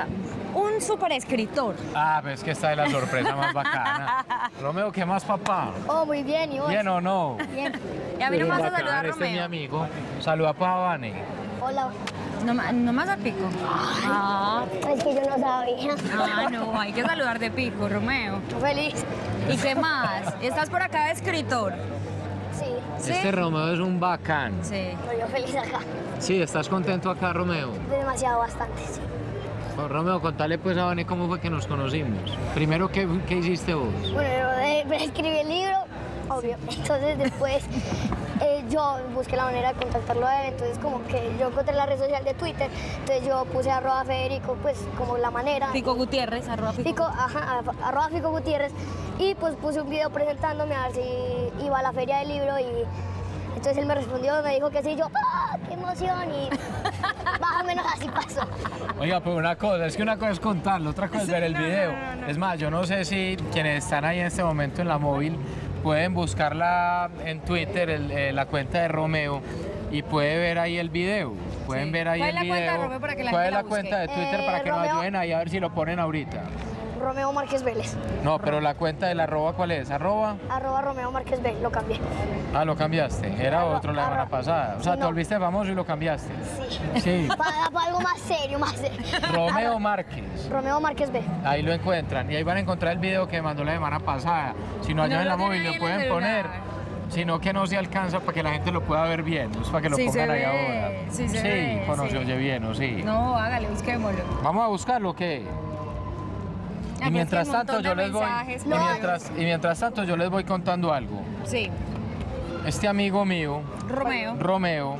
un super escritor. Ah, pues que esta es la sorpresa más bacana. Romeo, ¿qué más, papá? Oh, muy bien, ¿y vos? ¿Bien o no? Bien. Y a mí no me vas a Bacán, saludar, este es mi Romeo. amigo. Saluda para Vane. Hola. No, ma- no más a pico. Ah, Es que yo no sabía. ah, no, hay que saludar de pico, Romeo. Feliz. ¿Y qué más? ¿Estás por acá de escritor? Sí. ¿Sí? Este Romeo es un bacán. Sí. Pero yo feliz acá. Sí, ¿estás contento acá, Romeo? Demasiado, bastante, sí. Oh, Romeo, contale pues a Vane cómo fue que nos conocimos. Primero, ¿qué, qué hiciste vos? Bueno, yo eh, escribí el libro, obvio. Entonces después eh, yo busqué la manera de contactarlo a él. Entonces como que yo encontré la red social de Twitter. Entonces yo puse arroba Federico, pues como la manera. Fico Gutiérrez, arroba Fico. Fico, ajá, arroba Fico Gutiérrez. Y pues puse un video presentándome a ver si iba a la feria del libro y entonces él me respondió, me dijo que sí, yo, ¡ah, qué emoción! Y más o menos así pasó. Oiga, pues una cosa, es que una cosa es contarlo, otra cosa es ver el video. Es más, yo no sé si quienes están ahí en este momento en la móvil pueden buscarla en Twitter, el- eh, la cuenta de Romeo, y puede ver ahí el video. Pueden Sí. ver ahí ¿Cuál el es la cuenta de video. Romeo para que la ¿Cuál gente es la la cuenta de busque? Twitter Eh, para que nos Romeo- ayuden ahí a ver si lo ponen ahorita? Romeo Márquez Vélez, No, pero la cuenta del arroba, ¿cuál es? ¿Arroba? arroba Romeo Márquez Vélez, lo cambié. Ah, lo cambiaste. Era Arro- otro la semana arro- pasada. O sea, Sí, te no. volviste famoso y lo cambiaste. Sí. Sí. Para, para algo más serio, más serio. Romeo Arro- Márquez. Romeo Márquez B. Ahí lo encuentran y ahí van a encontrar el video que mandó la semana pasada. Si no, allá No en lo la tiene móvil ahí lo en el pueden celular. poner, sino que no se alcanza para que la gente lo pueda ver bien. Es para que lo Sí se pongan ahí ve, ahora. sí se ve, pues no sí. se oye bien, ¿o sí? No, hágale, busquémoslo. Vamos a buscarlo, ¿qué? Ah, Y pues mientras que un tanto montón yo de les voy mensajes, y no. mientras, y mientras tanto yo les voy contando algo. Sí, Este amigo mío, Romeo. Romeo,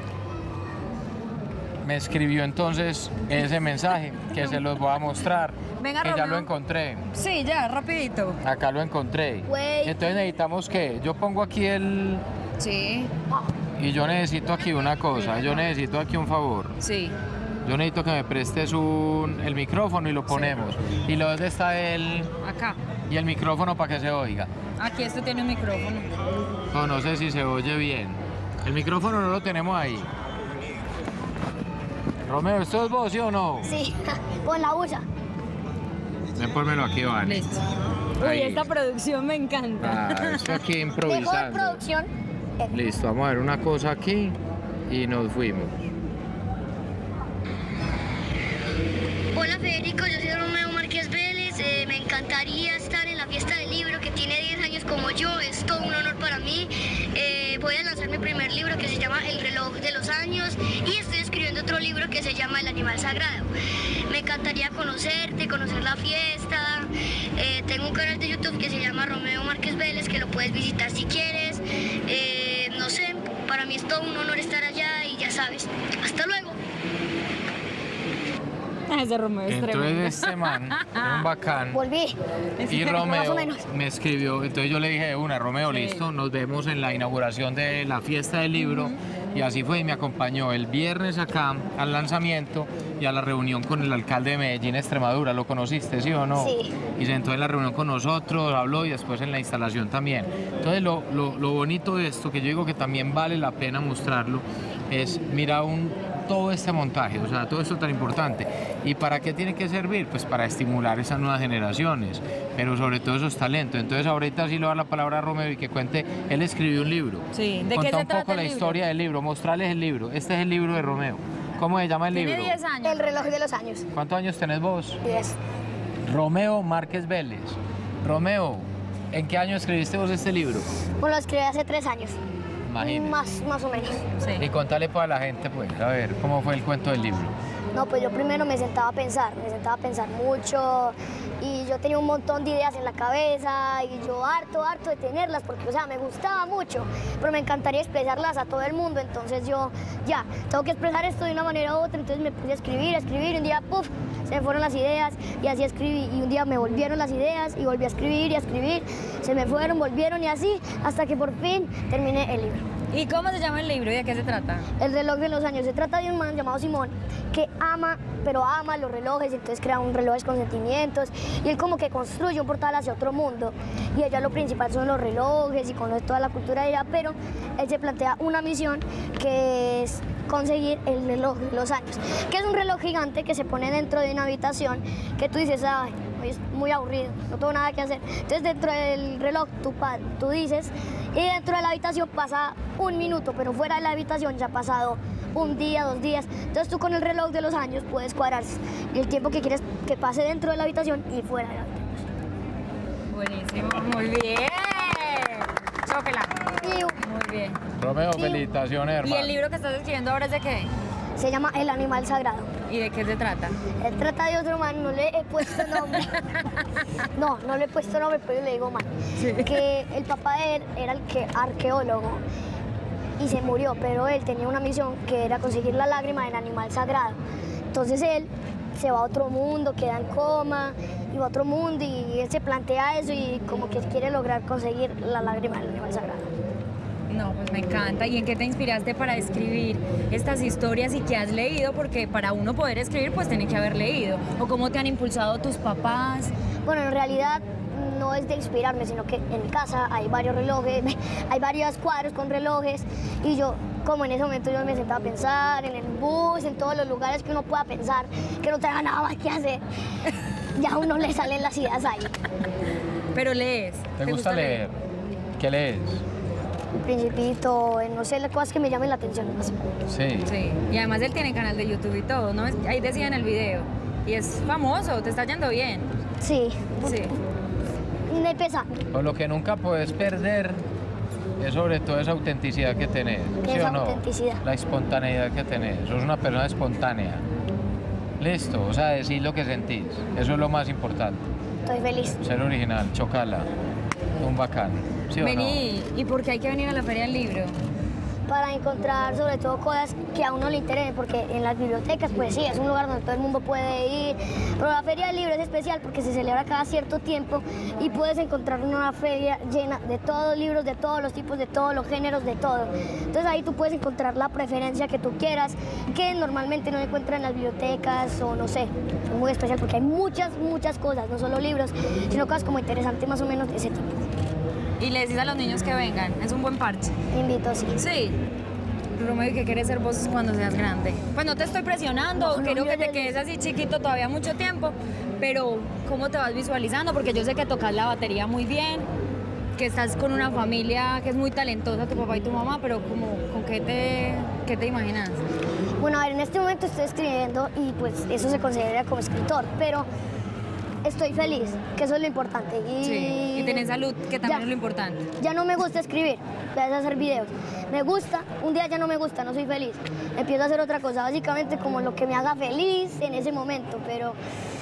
me escribió entonces ese mensaje que se los voy a mostrar. Venga, que ya Romeo. lo encontré. Sí, ya, rapidito. Acá lo encontré. Güey. Entonces necesitamos que yo pongo aquí el Sí, y yo necesito aquí una cosa. Yo necesito aquí un favor. sí. Yo necesito que me prestes un, el micrófono y lo ponemos. Y luego dónde está el Acá. y el micrófono para que se oiga. Aquí esto tiene un micrófono. No, no sé si se oye bien. El micrófono no lo tenemos ahí. Romeo, ¿esto es vos, sí o no? Sí, con la usa. Ven, pónmelo aquí, vale. Listo. Uy, Ahí. esta producción me encanta. Ah, esto aquí Mejor improvisando. producción. eh, Listo, vamos a ver una cosa aquí y nos fuimos. Hola Federico, yo soy Romeo Márquez Vélez. eh, me encantaría estar en la fiesta del libro que tiene diez años como yo. Es todo un honor para mí. Eh, voy a lanzar mi primer libro que se llama El reloj de los años y estoy escribiendo otro libro que se llama El animal sagrado. Me encantaría conocerte, conocer la fiesta. Eh, tengo un canal de YouTube que se llama Romeo Márquez Vélez que lo puedes visitar si quieres. Eh, no sé, para mí es todo un honor estar allá y ya sabes. Hasta luego. Ese Romeo es Entonces tremendo. este man, era un bacán. Volví. Y Más Romeo o menos. me escribió, entonces yo le dije de una, Romeo, Sí. listo, nos vemos en la inauguración de la fiesta del libro. Y así fue, y me acompañó el viernes acá al lanzamiento y a la reunión con el alcalde de Medellín, Extremadura. ¿Lo conociste, sí o no? Sí. Y se sentó en la reunión con nosotros, habló y después en la instalación también. Entonces lo, lo, lo bonito de esto, que yo digo que también vale la pena mostrarlo, es mira un, todo este montaje, o sea, todo esto tan importante. ¿Y para qué tiene que servir? Pues para estimular esas nuevas generaciones, pero sobre todo esos talentos. Entonces ahorita sí le voy a dar la palabra a Romeo y que cuente, él escribió un libro. Sí, ¿de qué Conta se un trata poco el la libro? historia del libro, mostrarles el libro. Este es el libro de Romeo. ¿Cómo se llama el Tiene libro? diez años. El reloj de los años. ¿Cuántos años tenés vos? diez. Romeo Márquez Vélez. Romeo, ¿en qué año escribiste vos este libro? Bueno, lo escribí hace tres años. Imagínese. Más, más o menos. Y contale para la gente, pues, a ver, ¿cómo fue el cuento del libro? No, pues yo primero me sentaba a pensar, me sentaba a pensar mucho y yo tenía un montón de ideas en la cabeza y yo harto, harto de tenerlas porque, o sea, me gustaba mucho, pero me encantaría expresarlas a todo el mundo, entonces yo, ya, tengo que expresar esto de una manera u otra, entonces me puse a escribir, a escribir y un día, puff, se me fueron las ideas y así escribí y un día me volvieron las ideas y volví a escribir y a escribir, se me fueron, volvieron y así hasta que por fin terminé el libro. ¿Y cómo se llama el libro y de qué se trata? El reloj de los años. Se trata de un man llamado Simón que ama, pero ama los relojes, entonces crea un reloj con sentimientos y él como que construye un portal hacia otro mundo. Y allá lo principal son los relojes y conoce toda la cultura de allá, pero él se plantea una misión que es conseguir el reloj de los años, que es un reloj gigante que se pone dentro de una habitación que tú dices, ay, hoy es muy aburrido, no tengo nada que hacer. Entonces dentro del reloj tú, tú dices, y dentro de la habitación pasa un minuto, pero fuera de la habitación ya ha pasado un día, dos días. Entonces tú con el reloj de los años puedes cuadrar el tiempo que quieres que pase dentro de la habitación y fuera de la habitación. Buenísimo, muy bien. Chóquela. Muy bien. Romeo, felicitaciones, hermano. ¿Y el libro que estás escribiendo ahora es de qué? Se llama El animal sagrado. ¿Y de qué se trata? Él trata de otro man, no le he puesto nombre. No, no le he puesto nombre, pero le digo man. Sí. Que el papá de él era el que, arqueólogo y se murió, pero él tenía una misión que era conseguir la lágrima del animal sagrado. Entonces él se va a otro mundo, queda en coma, y va a otro mundo y él se plantea eso y como que quiere lograr conseguir la lágrima del animal sagrado. No, pues me encanta. ¿Y en qué te inspiraste para escribir estas historias y qué has leído? Porque para uno poder escribir, pues tiene que haber leído. ¿O cómo te han impulsado tus papás? Bueno, en realidad no es de inspirarme, sino que en mi casa hay varios relojes, hay varios cuadros con relojes y yo, como en ese momento yo me sentaba a pensar, en el bus, en todos los lugares que uno pueda pensar, que no tenga nada más que hacer, ya a uno le salen las ideas ahí. Pero lees. ¿Te, ¿Te gusta, gusta leer? leer? ¿Qué lees? El Principito, no sé, las cosas que me llamen la atención más. Sí. Sí, y además él tiene canal de YouTube y todo, ¿no? Ahí decía en el video. Y es famoso, te está yendo bien. Sí. Sí. De pesar. Pues lo que nunca puedes perder es sobre todo esa autenticidad que tenés. ¿Qué ¿Sí es o no? autenticidad? La espontaneidad que tenés. Sos una persona espontánea. Listo, o sea, decir lo que sentís. Eso es lo más importante. Estoy feliz. Ser original, chocala. Un bacán. ¿Sí o Vení, no? ¿Y por qué hay que venir a la Feria del Libro? Para encontrar sobre todo cosas que a uno le interesen, porque en las bibliotecas pues sí, es un lugar donde todo el mundo puede ir, pero la Feria del Libro es especial porque se celebra cada cierto tiempo y puedes encontrar una feria llena de todos los libros, de todos los tipos, de todos los géneros, de todo. Entonces ahí tú puedes encontrar la preferencia que tú quieras, que normalmente no se encuentra en las bibliotecas o no sé, es muy especial porque hay muchas, muchas cosas, no solo libros, sino cosas como interesantes más o menos de ese tipo. Y le decís a los niños que vengan, es un buen parche. Invito, sí. Sí. Romeo, ¿qué quieres ser vos cuando seas grande? Pues no te estoy presionando, no, quiero no, que te no, quedes así chiquito todavía mucho tiempo, pero ¿cómo te vas visualizando? Porque yo sé que tocas la batería muy bien, que estás con una familia que es muy talentosa, tu papá y tu mamá, pero como, ¿con qué te, qué te imaginas? Bueno, a ver, en este momento estoy escribiendo y pues eso se considera como escritor, pero estoy feliz, que eso es lo importante. Y, sí, y tener salud, que también ya, es lo importante. Ya no me gusta escribir, empiezo a hacer videos. Me gusta, un día ya no me gusta, no soy feliz. Empiezo a hacer otra cosa, básicamente como lo que me haga feliz en ese momento, pero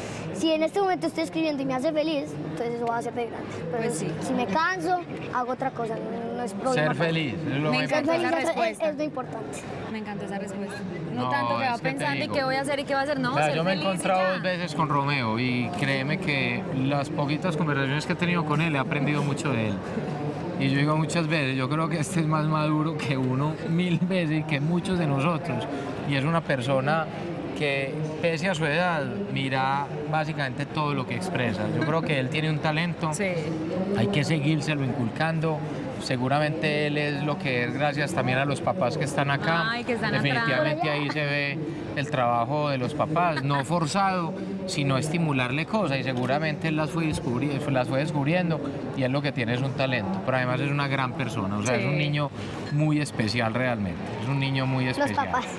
si en este momento estoy escribiendo y me hace feliz, entonces eso va a ser grande. Pero pues sí. Si me canso, hago otra cosa, no, no es problema. Ser feliz, es lo me encantó esa respuesta. Es, es lo importante. Me encantó esa respuesta. No, no tanto que va que pensando y qué voy a hacer y qué va a hacer, no, o sea, ser yo me he feliz encontrado dos veces con Romeo y créeme que las poquitas conversaciones que he tenido con él he aprendido mucho de él. Y yo digo muchas veces, yo creo que este es más maduro que uno mil veces y que muchos de nosotros. Y es una persona que, pese a su edad, mira básicamente todo lo que expresa. Yo creo que él tiene un talento, sí. Hay que seguírselo inculcando. Seguramente él es lo que es gracias también a los papás que están acá. Ay, que están Definitivamente atrás. Ahí se ve el trabajo de los papás, no forzado, sino estimularle cosas y seguramente él las fue, descubri las fue descubriendo y él lo que tiene es un talento, pero además es una gran persona, o sea, sí. Es un niño muy especial realmente, es un niño muy especial. Los papás.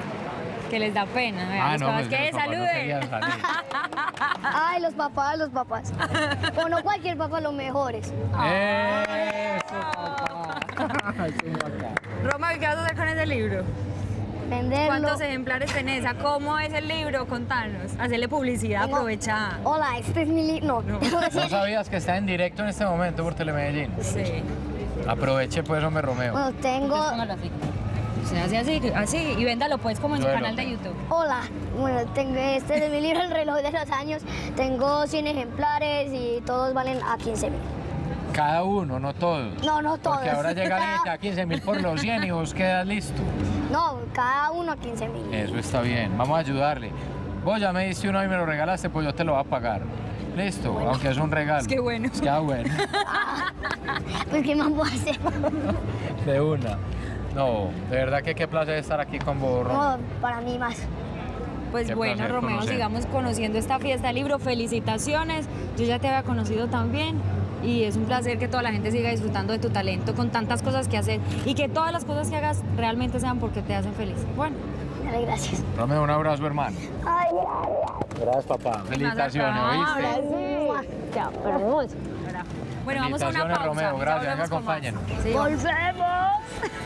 Que les da pena, ¿verdad? Ah, los no, papás pues que los saluden. Papás no Ay, los papás, los papás. O no cualquier papá, los mejores. Eso, papá. Romeo, ¿qué vas a hacer con ese libro? Venderlo. ¿Cuántos ejemplares tenés? ¿Cómo es el libro? Contanos. Hacerle publicidad, Tengo... aprovechar. Hola, este es mi libro. No. No. ¿No sabías que está en directo en este momento por Telemedellín? Sí. Aproveche pues, hombre, Romeo. Bueno, tengo... Se hace así, así, y véndalo pues como en bueno. su canal de YouTube. Hola, bueno, tengo este de mi libro El reloj de los años, tengo cien ejemplares y todos valen a quince mil. Cada uno, no todos. No, no todos. Porque ahora llega alguien y te da quince mil por los cien y vos quedas listo. No, cada uno quince mil. Eso está bien, vamos a ayudarle. Vos ya me diste uno y me lo regalaste, pues yo te lo voy a pagar. Listo, bueno, aunque es un regalo. Es que bueno. Es que ah, bueno. Pues qué más puedo hacer. De una. No, de verdad que qué placer estar aquí con vos, Romeo. No, para mí más. Pues Qué bueno, placer Romeo, conocer. sigamos conociendo esta fiesta del libro. Felicitaciones. Yo ya te había conocido también y es un placer que toda la gente siga disfrutando de tu talento con tantas cosas que hacer y que todas las cosas que hagas realmente sean porque te hacen feliz. Bueno. Dale, gracias. Romeo, un abrazo, hermano. Ay, Gracias, papá. Felicitaciones, ¿oíste? gracias. Chao, perdón. Bueno, vamos a una Felicitaciones, pausa. Romeo, Ya gracias, que volvemos con más. acompáñenos. Sí, vamos. Volvemos.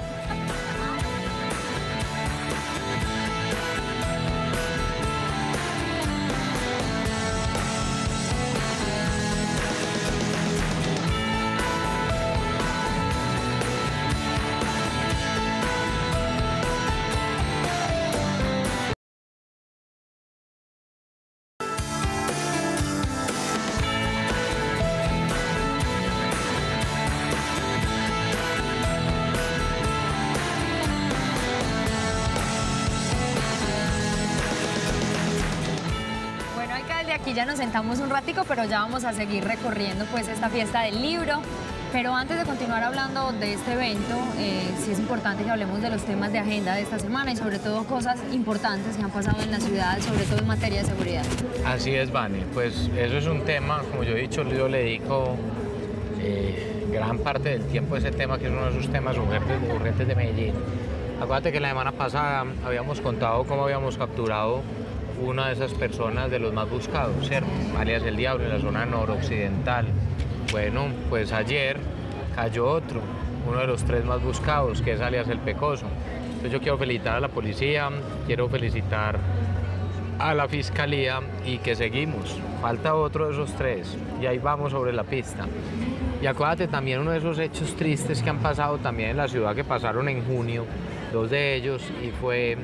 Bueno, alcalde, aquí ya nos sentamos un ratico, pero ya vamos a seguir recorriendo pues esta fiesta del libro. Pero antes de continuar hablando de este evento, eh, sí es importante que hablemos de los temas de agenda de esta semana y sobre todo cosas importantes que han pasado en la ciudad, sobre todo en materia de seguridad. Así es, Vane. Pues eso es un tema, como yo he dicho, yo le dedico eh, gran parte del tiempo a ese tema, que es uno de esos temas urgentes, urgentes de Medellín. Acuérdate que la semana pasada habíamos contado cómo habíamos capturado una de esas personas de los más buscados, ¿cierto? Alias el Diablo, en la zona noroccidental. Bueno, pues ayer cayó otro, uno de los tres más buscados, que es alias el Pecoso. Entonces yo quiero felicitar a la policía, quiero felicitar a la fiscalía y que seguimos. Falta otro de esos tres y ahí vamos sobre la pista. Y acuérdate también uno de esos hechos tristes que han pasado también en la ciudad, que pasaron en junio, dos de ellos, y fue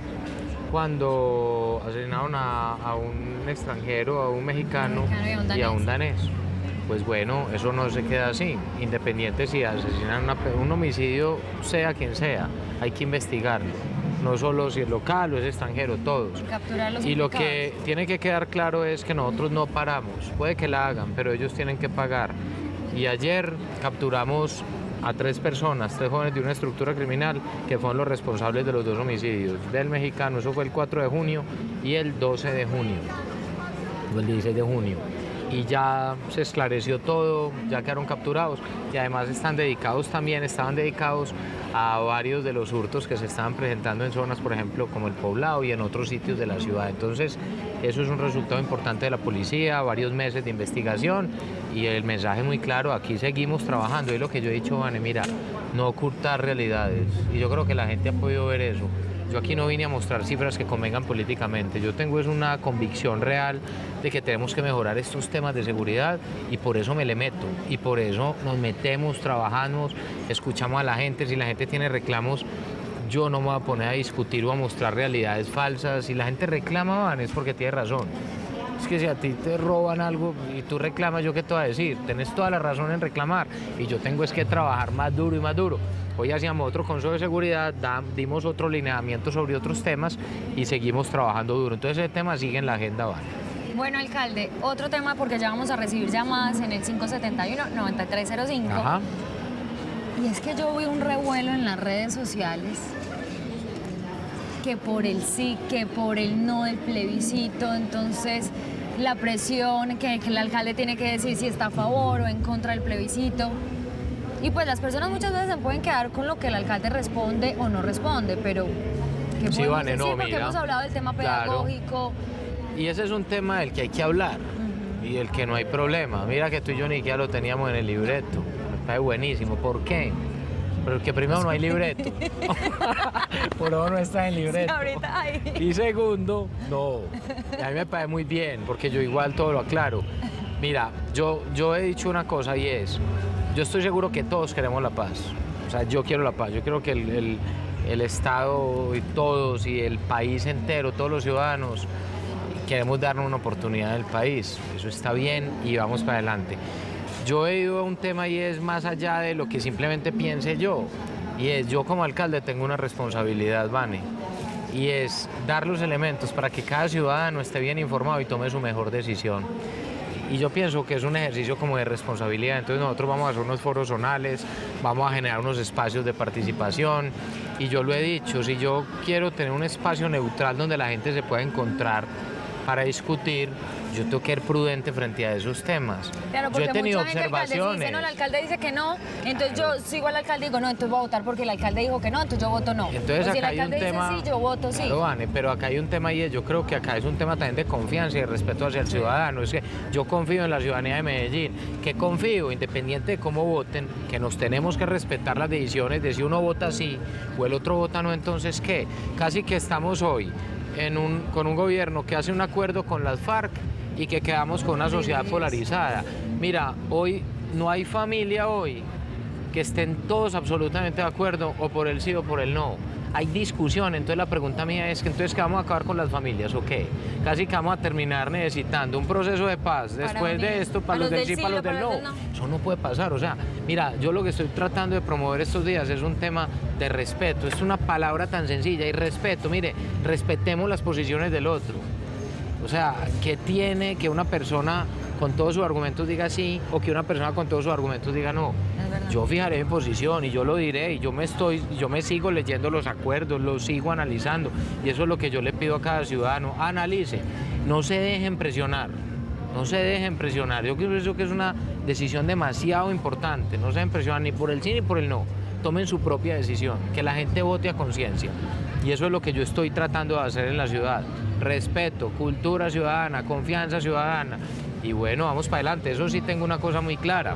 cuando asesinaron a, a un extranjero, a un mexicano, Mexicano y y a a un un danés. Pues bueno, eso no se queda así, independiente si asesinan una pe- un homicidio, sea quien sea, hay que investigarlo, no solo si es local o es extranjero, todos. Capturar a los Y lo implicados. que tiene que quedar claro es que nosotros no paramos, puede que la hagan, pero ellos tienen que pagar. Y ayer capturamos a tres personas, tres jóvenes de una estructura criminal que fueron los responsables de los dos homicidios, del mexicano, eso fue el cuatro de junio y el doce de junio, o el dieciséis de junio. Y ya se esclareció todo, ya quedaron capturados y además están dedicados también, estaban dedicados a varios de los hurtos que se estaban presentando en zonas, por ejemplo, como el Poblado y en otros sitios de la ciudad. Entonces, eso es un resultado importante de la policía, varios meses de investigación y el mensaje muy claro, aquí seguimos trabajando. Y lo que yo he dicho, Vane, mira, no ocultar realidades. Y yo creo que la gente ha podido ver eso. Yo aquí no vine a mostrar cifras que convengan políticamente. Yo tengo es una convicción real de que tenemos que mejorar estos temas de seguridad y por eso me le meto. Y por eso nos metemos, trabajamos, escuchamos a la gente. Si la gente tiene reclamos, yo no me voy a poner a discutir o a mostrar realidades falsas. Si la gente reclama, van, es porque tiene razón. Es que si a ti te roban algo y tú reclamas, ¿yo qué te voy a decir? Tenés toda la razón en reclamar y yo tengo es que trabajar más duro y más duro. Hoy hacíamos otro consejo de seguridad, da- dimos otro lineamiento sobre otros temas y seguimos trabajando duro. Entonces ese tema sigue en la agenda, ¿vale? Bueno, alcalde, otro tema porque ya vamos a recibir llamadas en el cinco siete uno, nueve tres cero cinco. Ajá. Y es que yo vi un revuelo en las redes sociales que por el sí, que por el no del plebiscito, entonces la presión que, que el alcalde tiene que decir si está a favor o en contra del plebiscito. Y pues las personas muchas veces se pueden quedar con lo que el alcalde responde o no responde, pero ¿qué Sí, podemos Vane, no, decir? Porque mira, hemos hablado del tema claro. pedagógico. Y ese es un tema del que hay que hablar y del que no hay problema. Mira que tú y yo ni siquiera lo teníamos en el libreto. Me parece buenísimo. ¿Por qué? Porque primero no hay libreto. Por eso no está en libreto. Sí, ahorita hay. Y segundo, no. Y a mí me parece muy bien, porque yo igual todo lo aclaro. Mira, yo, yo he dicho una cosa y es, yo estoy seguro que todos queremos la paz. O sea, yo quiero la paz. Yo quiero que el, el, el Estado y todos y el país entero, todos los ciudadanos, queremos darnos una oportunidad al país. Eso está bien y vamos para adelante. yo he ido a un tema y es más allá de lo que simplemente piense yo. Y es, yo como alcalde tengo una responsabilidad, Vane, y es dar los elementos para que cada ciudadano esté bien informado y tome su mejor decisión. Y yo pienso que es un ejercicio como de responsabilidad, entonces nosotros vamos a hacer unos foros zonales, vamos a generar unos espacios de participación, y yo lo he dicho, si yo quiero tener un espacio neutral donde la gente se pueda encontrar para discutir, yo tengo que ser prudente frente a esos temas. Claro, yo he tenido mucha gente observaciones. dice, no, el alcalde dice que no, entonces yo sigo al alcalde y digo, no, entonces voy a votar porque el alcalde dijo que no, entonces yo voto no. Entonces o si el acá hay un alcalde tema, dice sí, yo voto sí. Claro, Vane, pero acá hay un tema y es, yo creo que acá es un tema también de confianza y de respeto hacia el sí. ciudadano. Es que yo confío en la ciudadanía de Medellín, que confío, independiente de cómo voten, que nos tenemos que respetar las decisiones de si uno vota sí o el otro vota no, entonces ¿qué? Casi que estamos hoy en un, con un gobierno que hace un acuerdo con las FARC y que quedamos con una sociedad polarizada. Mira, hoy no hay familia hoy que estén todos absolutamente de acuerdo o por el sí o por el no. Hay discusión, entonces la pregunta mía es que entonces ¿qué vamos a acabar con las familias o qué? Casi que vamos a terminar necesitando un proceso de paz después para de esto, para los del sí, para los del no. Eso no puede pasar, o sea, mira, yo lo que estoy tratando de promover estos días es un tema de respeto, es una palabra tan sencilla, y respeto, mire, respetemos las posiciones del otro. O sea, ¿qué tiene que una persona con todos sus argumentos diga sí o que una persona con todos sus argumentos diga no? Yo fijaré mi posición y yo lo diré, y yo me estoy, yo me sigo leyendo los acuerdos, los sigo analizando, y eso es lo que yo le pido a cada ciudadano: analice, no se dejen presionar, no se dejen presionar. Yo creo que es una decisión demasiado importante, no se dejen presionar ni por el sí ni por el no, tomen su propia decisión, que la gente vote a conciencia, y eso es lo que yo estoy tratando de hacer en la ciudad. Respeto, cultura ciudadana, confianza ciudadana, y bueno, vamos para adelante. Eso sí, tengo una cosa muy clara.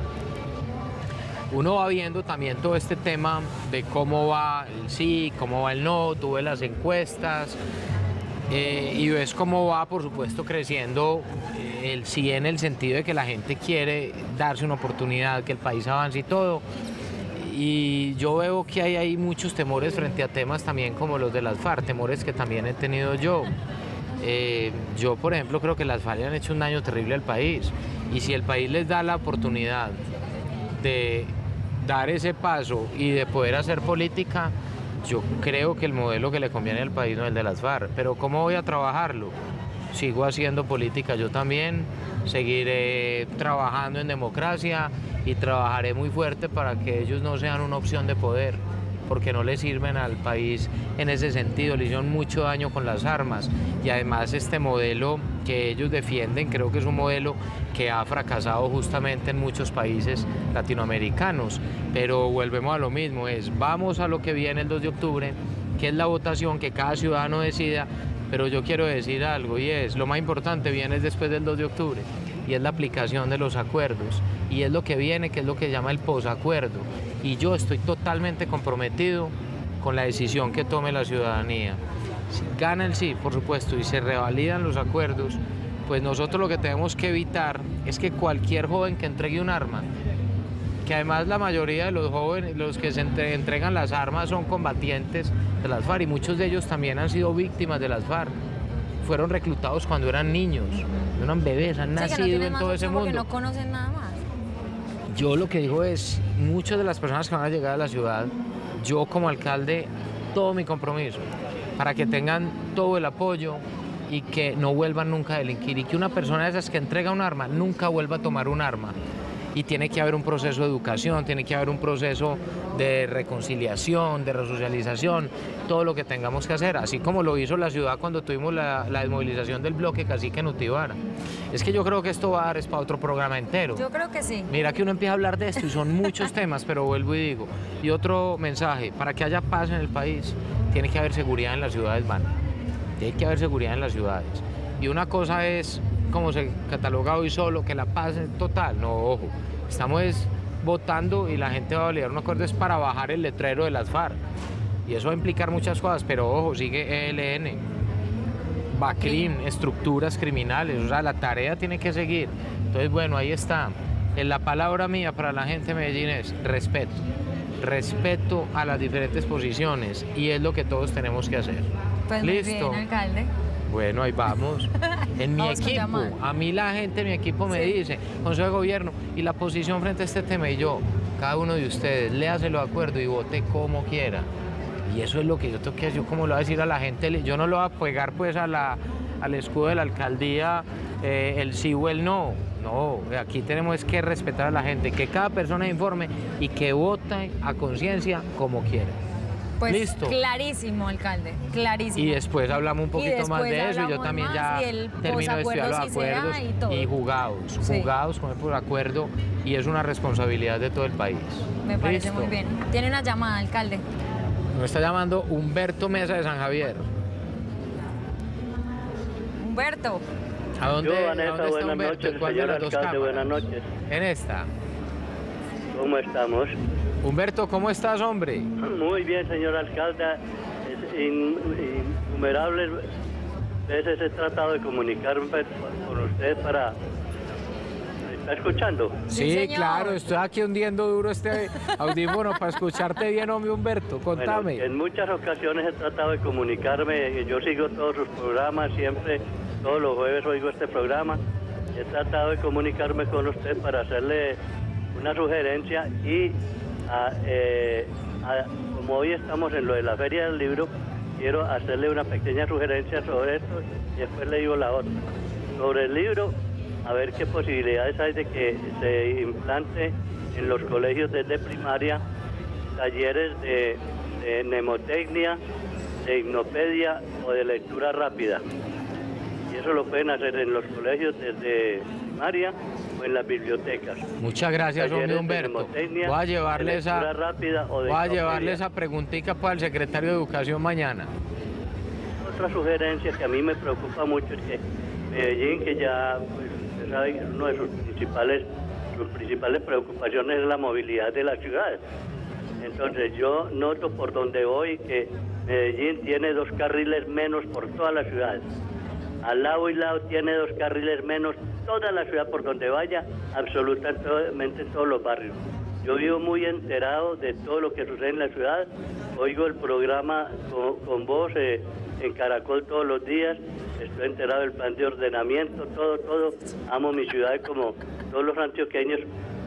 Uno va viendo también todo este tema de cómo va el sí, cómo va el no, tú ves las encuestas eh, y ves cómo va, por supuesto, creciendo eh, el sí, en el sentido de que la gente quiere darse una oportunidad, que el país avance y todo. Y yo veo que hay, hay muchos temores frente a temas también como los de las FARC, temores que también he tenido yo. Eh, yo, por ejemplo, creo que las FARC han hecho un daño terrible al país, y si el país les da la oportunidad de dar ese paso y de poder hacer política, yo creo que el modelo que le conviene al país no es el de las FARC. Pero ¿cómo voy a trabajarlo? Sigo haciendo política yo también, seguiré trabajando en democracia y trabajaré muy fuerte para que ellos no sean una opción de poder, porque no le sirven al país en ese sentido, le hicieron mucho daño con las armas, y además este modelo que ellos defienden creo que es un modelo que ha fracasado justamente en muchos países latinoamericanos. Pero volvemos a lo mismo, es vamos a lo que viene el dos de octubre, que es la votación, que cada ciudadano decida, pero yo quiero decir algo, y es, lo más importante viene después del dos de octubre, y es la aplicación de los acuerdos, y es lo que viene, que es lo que llama el posacuerdo, y yo estoy totalmente comprometido con la decisión que tome la ciudadanía. Si gana el sí, por supuesto, y se revalidan los acuerdos, pues nosotros lo que tenemos que evitar es que cualquier joven que entregue un arma, que además la mayoría de los jóvenes, los que se entre, entregan las armas son combatientes de las FARC, y muchos de ellos también han sido víctimas de las FARC. Fueron reclutados cuando eran niños, eran bebés, han sí, nacido no en todo ese mundo. No conocen nada más. Yo lo que digo es, muchas de las personas que van a llegar a la ciudad, yo como alcalde, todo mi compromiso, para que tengan todo el apoyo y que no vuelvan nunca a delinquir, y que una persona de esas que entrega un arma nunca vuelva a tomar un arma. Y tiene que haber un proceso de educación, tiene que haber un proceso de reconciliación, de resocialización, todo lo que tengamos que hacer, así como lo hizo la ciudad cuando tuvimos la, la desmovilización del bloque Cacique en Utibara. Es que yo creo que esto va a dar es para otro programa entero. Yo creo que sí. Mira que uno empieza a hablar de esto y son muchos temas, pero vuelvo y digo. Y otro mensaje, para que haya paz en el país, tiene que haber seguridad en las ciudades, van. Tiene que haber seguridad en las ciudades. Y una cosa es, como se cataloga hoy solo, que la paz es total. No, ojo, estamos votando y la gente va a validar un acuerdo es para bajar el letrero de las FARC. Y eso va a implicar muchas cosas, pero ojo, sigue E L N, BACRIM, estructuras criminales, o sea, la tarea tiene que seguir. Entonces, bueno, ahí está. En la palabra mía para la gente de Medellín es respeto. Respeto a las diferentes posiciones, y es lo que todos tenemos que hacer. Pues ¿Listo? Muy bien, alcalde. Bueno, ahí vamos. En mi Vamos con equipo, Yamal. a mí la gente de mi equipo me Sí. dice, Consejo de Gobierno, y la posición frente a este tema, y yo, cada uno de ustedes, léaselo de acuerdo y vote como quiera. Y eso es lo que yo tengo que hacer, yo como le voy a decir a la gente, yo no lo voy a pegar pues a la, al escudo de la alcaldía, eh, el sí o el no. No, aquí tenemos que respetar a la gente, que cada persona informe y que vote a conciencia como quiera. Pues Listo. clarísimo, alcalde, clarísimo. Y después hablamos un poquito más después de eso y yo hablamos también más ya y el termino de estudiar los posacuerdo sí se da acuerdos y todo. y jugados, Sí. jugados con el por acuerdo y es una responsabilidad de todo el país. Me parece Listo. muy bien. Tiene una llamada, alcalde. Nos está llamando Humberto Mesa de San Javier. Humberto. ¿A dónde, Yo, ¿a Vanessa, dónde está buenas Humberto? noches, ¿En cuál de señor las dos alcalde, cámaras? buenas noches. En esta. ¿Cómo estamos? Humberto, ¿cómo estás, hombre? Muy bien, señor alcalde. Es in- innumerables veces he tratado de comunicarme con usted para... ¿Me está escuchando? Sí, claro, estoy aquí hundiendo duro este audífono para escucharte bien, hombre Humberto, contame. Bueno, en muchas ocasiones he tratado de comunicarme, yo sigo todos sus programas, siempre, todos los jueves oigo este programa. He tratado de comunicarme con usted para hacerle una sugerencia y a, eh, a- como hoy estamos en lo de la Feria del Libro, quiero hacerle una pequeña sugerencia sobre esto y después le digo la otra. Sobre el libro, a ver qué posibilidades hay de que se implante en los colegios desde primaria talleres de, de mnemotecnia, de hipnopedia o de lectura rápida. Y eso lo pueden hacer en los colegios desde primaria o en las bibliotecas. Muchas gracias, hombre Talleres de Humberto. mnemotecnia, Voy a de llevarle esa, lectura rápida o de voy a hipnopedia. llevarle esa preguntita para el secretario de Educación mañana. Otra sugerencia que a mí me preocupa mucho es que Medellín, que ya pues, usted sabe, uno de sus principales, sus principales preocupaciones es la movilidad de la ciudad. Entonces yo noto por donde voy que Medellín tiene dos carriles menos por toda la ciudad. Al lado y lado tiene dos carriles menos toda la ciudad por donde vaya, absolutamente en todos los barrios. Yo vivo muy enterado de todo lo que sucede en la ciudad, oigo el programa con, con vos eh, en Caracol todos los días, estoy enterado del plan de ordenamiento, todo, todo, amo mi ciudad como todos los antioqueños,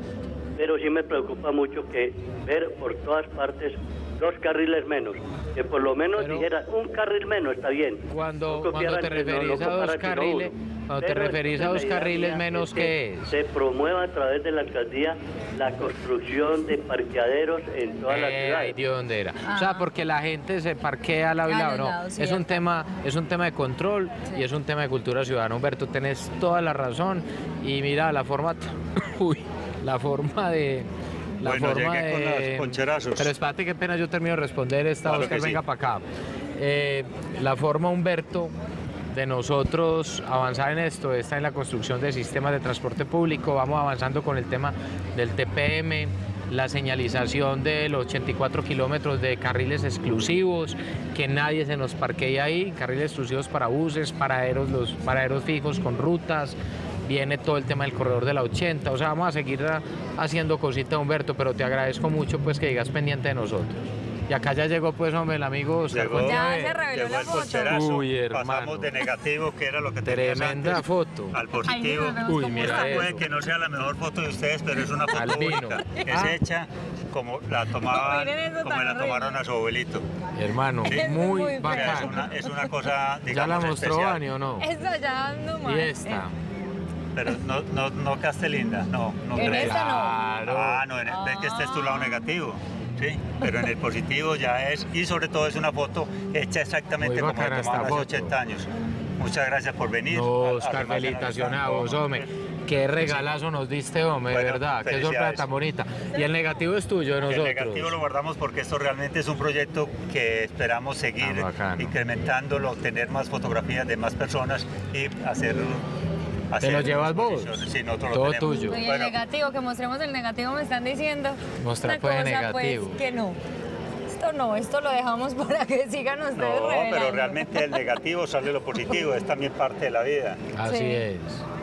pero sí me preocupa mucho que ver por todas partes dos carriles menos, que por lo menos Pero- dijeran un carril menos, está bien. Cuando, No cuando copiaran, te no- referís no a dos comparan sino carriles, uno. cuando te Pero referís a entonces dos la idea carriles mía menos, es ¿qué es? Se promueva a través de la alcaldía la construcción de parqueaderos en toda la Eh, ciudad. ay, Dios, ¿dónde era? O sea, porque la gente se parquea al lado y A lado, los no. lados, sí, es un es tema, es un tema de control y es un tema de cultura ciudadana. Humberto, tenés toda la razón. Y mira, la forma, uy, la forma de, la Bueno, forma llegué con de, los poncherazos. Pero espérate, qué pena, yo termino de responder esta, Claro Oscar, que sí. venga para acá. Eh, la forma, Humberto, de nosotros avanzar en esto está en la construcción de sistemas de transporte público. Vamos avanzando con el tema del T P M, la señalización de los ochenta y cuatro kilómetros de carriles exclusivos, que nadie se nos parquee ahí, carriles exclusivos para buses, paraderos, los paraderos fijos con rutas. Viene todo el tema del corredor de la ochenta, o sea, vamos a seguir a- haciendo cositas, Humberto, pero te agradezco mucho pues que digas pendiente de nosotros. Y acá ya llegó pues, hombre, el amigo Oscar. Llegó, Cuéntame. Ya se reveló llegó la el foto. poncherazo, Uy, hermano. pasamos de negativo, que era lo que tenías Tremenda antes, foto. al positivo. Ay, mira, Uy, cómo mira está. eso. Puede que no sea la mejor foto de ustedes, pero es una foto Albino. única. Es Ah. hecha como la tomaban, Miren eso como tan la horrible. tomaron a su abuelito. Hermano, Es muy muy O sea, es, bacano. una, es una cosa, digamos, ¿Ya la mostró especial. Vani o no? Eso ya no más. Y esta. Pero no, no, no quedaste linda, no, no En creo. esta no. Claro. Ah, no, en el, ves que este es tu lado negativo. Sí, pero en el positivo ya es, y sobre todo es una foto hecha exactamente Muy como la bacana tomaron esta hace foto. ochenta años. Muchas gracias por venir. No, A- Oscar, además de felicitaciones a analizar vos, todo. hombre. Qué regalazo nos diste, hombre, de Bueno, verdad. Qué sorpresa felicidades. tan bonita. Y el negativo es tuyo, de nosotros. El negativo lo guardamos porque esto realmente es un proyecto que esperamos seguir Ah, bacano. incrementándolo, tener más fotografías de más personas y hacer... ¿Te hacer lo llevas vos? exposiciones. Sí, nosotros lo Todo tenemos. tuyo. Y el Bueno, negativo, que mostremos el negativo, me están diciendo. Mostra, una pues, cosa, negativo. Pues, que no. Esto no, esto lo dejamos para que sigan ustedes no, revelando. pero realmente el negativo sale lo positivo, es también parte de la vida. Así Sí. es.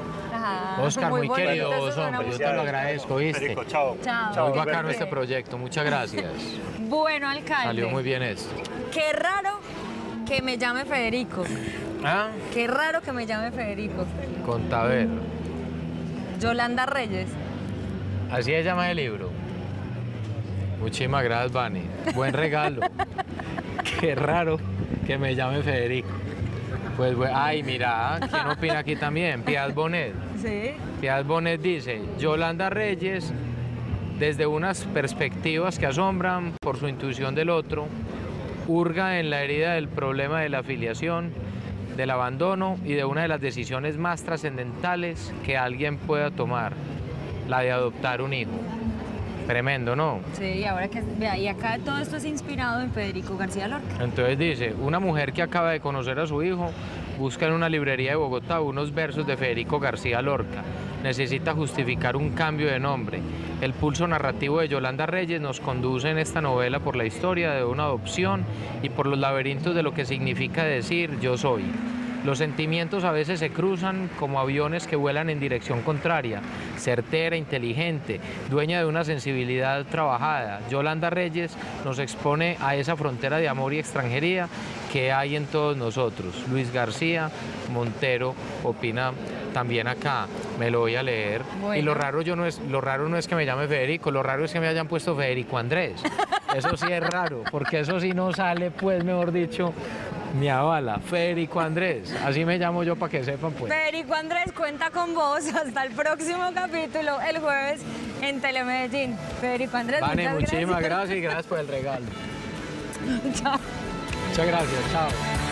Ajá, Oscar, muy, bonito, querido eso vos, suena hombre. muy Yo te lo Felicidades. agradezco, ¿viste? Federico, chao. Chao. Muy bacano Verde. este proyecto. Muchas gracias. Bueno, alcalde. Salió muy bien esto. Qué raro que me llame Federico. ¿Ah? Qué raro que me llame Federico. Contaver. Yolanda Reyes. Así se llama el libro. Muchísimas gracias, Vani. Buen regalo. Qué raro que me llame Federico. Pues, ay, mira, ¿quién opina aquí también? Piedad Bonet. Sí. Piedad Bonet dice, Yolanda Reyes, desde unas perspectivas que asombran por su intuición del otro, hurga en la herida del problema de la afiliación, del abandono y de una de las decisiones más trascendentales que alguien pueda tomar, la de adoptar un hijo. Tremendo, ¿no? Sí, y ahora que vea, y acá todo esto es inspirado en Federico García Lorca. Entonces dice, una mujer que acaba de conocer a su hijo busca en una librería de Bogotá unos versos de Federico García Lorca. Necesita justificar un cambio de nombre. El pulso narrativo de Yolanda Reyes nos conduce en esta novela por la historia de una adopción y por los laberintos de lo que significa decir yo soy. Los sentimientos a veces se cruzan como aviones que vuelan en dirección contraria. Certera, inteligente, dueña de una sensibilidad trabajada, Yolanda Reyes nos expone a esa frontera de amor y extranjería que hay en todos nosotros. Luis García Montero opina también acá, me lo voy a leer. Bueno. Y lo raro, yo no es, lo raro no es que me llame Federico, lo raro es que me hayan puesto Federico Andrés. Eso sí es raro, porque eso sí no sale, pues, mejor dicho, mi avala, Federico Andrés. Así me llamo yo para que sepan, pues. Federico Andrés cuenta con vos hasta el próximo capítulo, el jueves, en Telemedellín. Federico Andrés, Vane, muchas muchísimas gracias. gracias y gracias por el regalo. Chao. Muchas gracias, chao.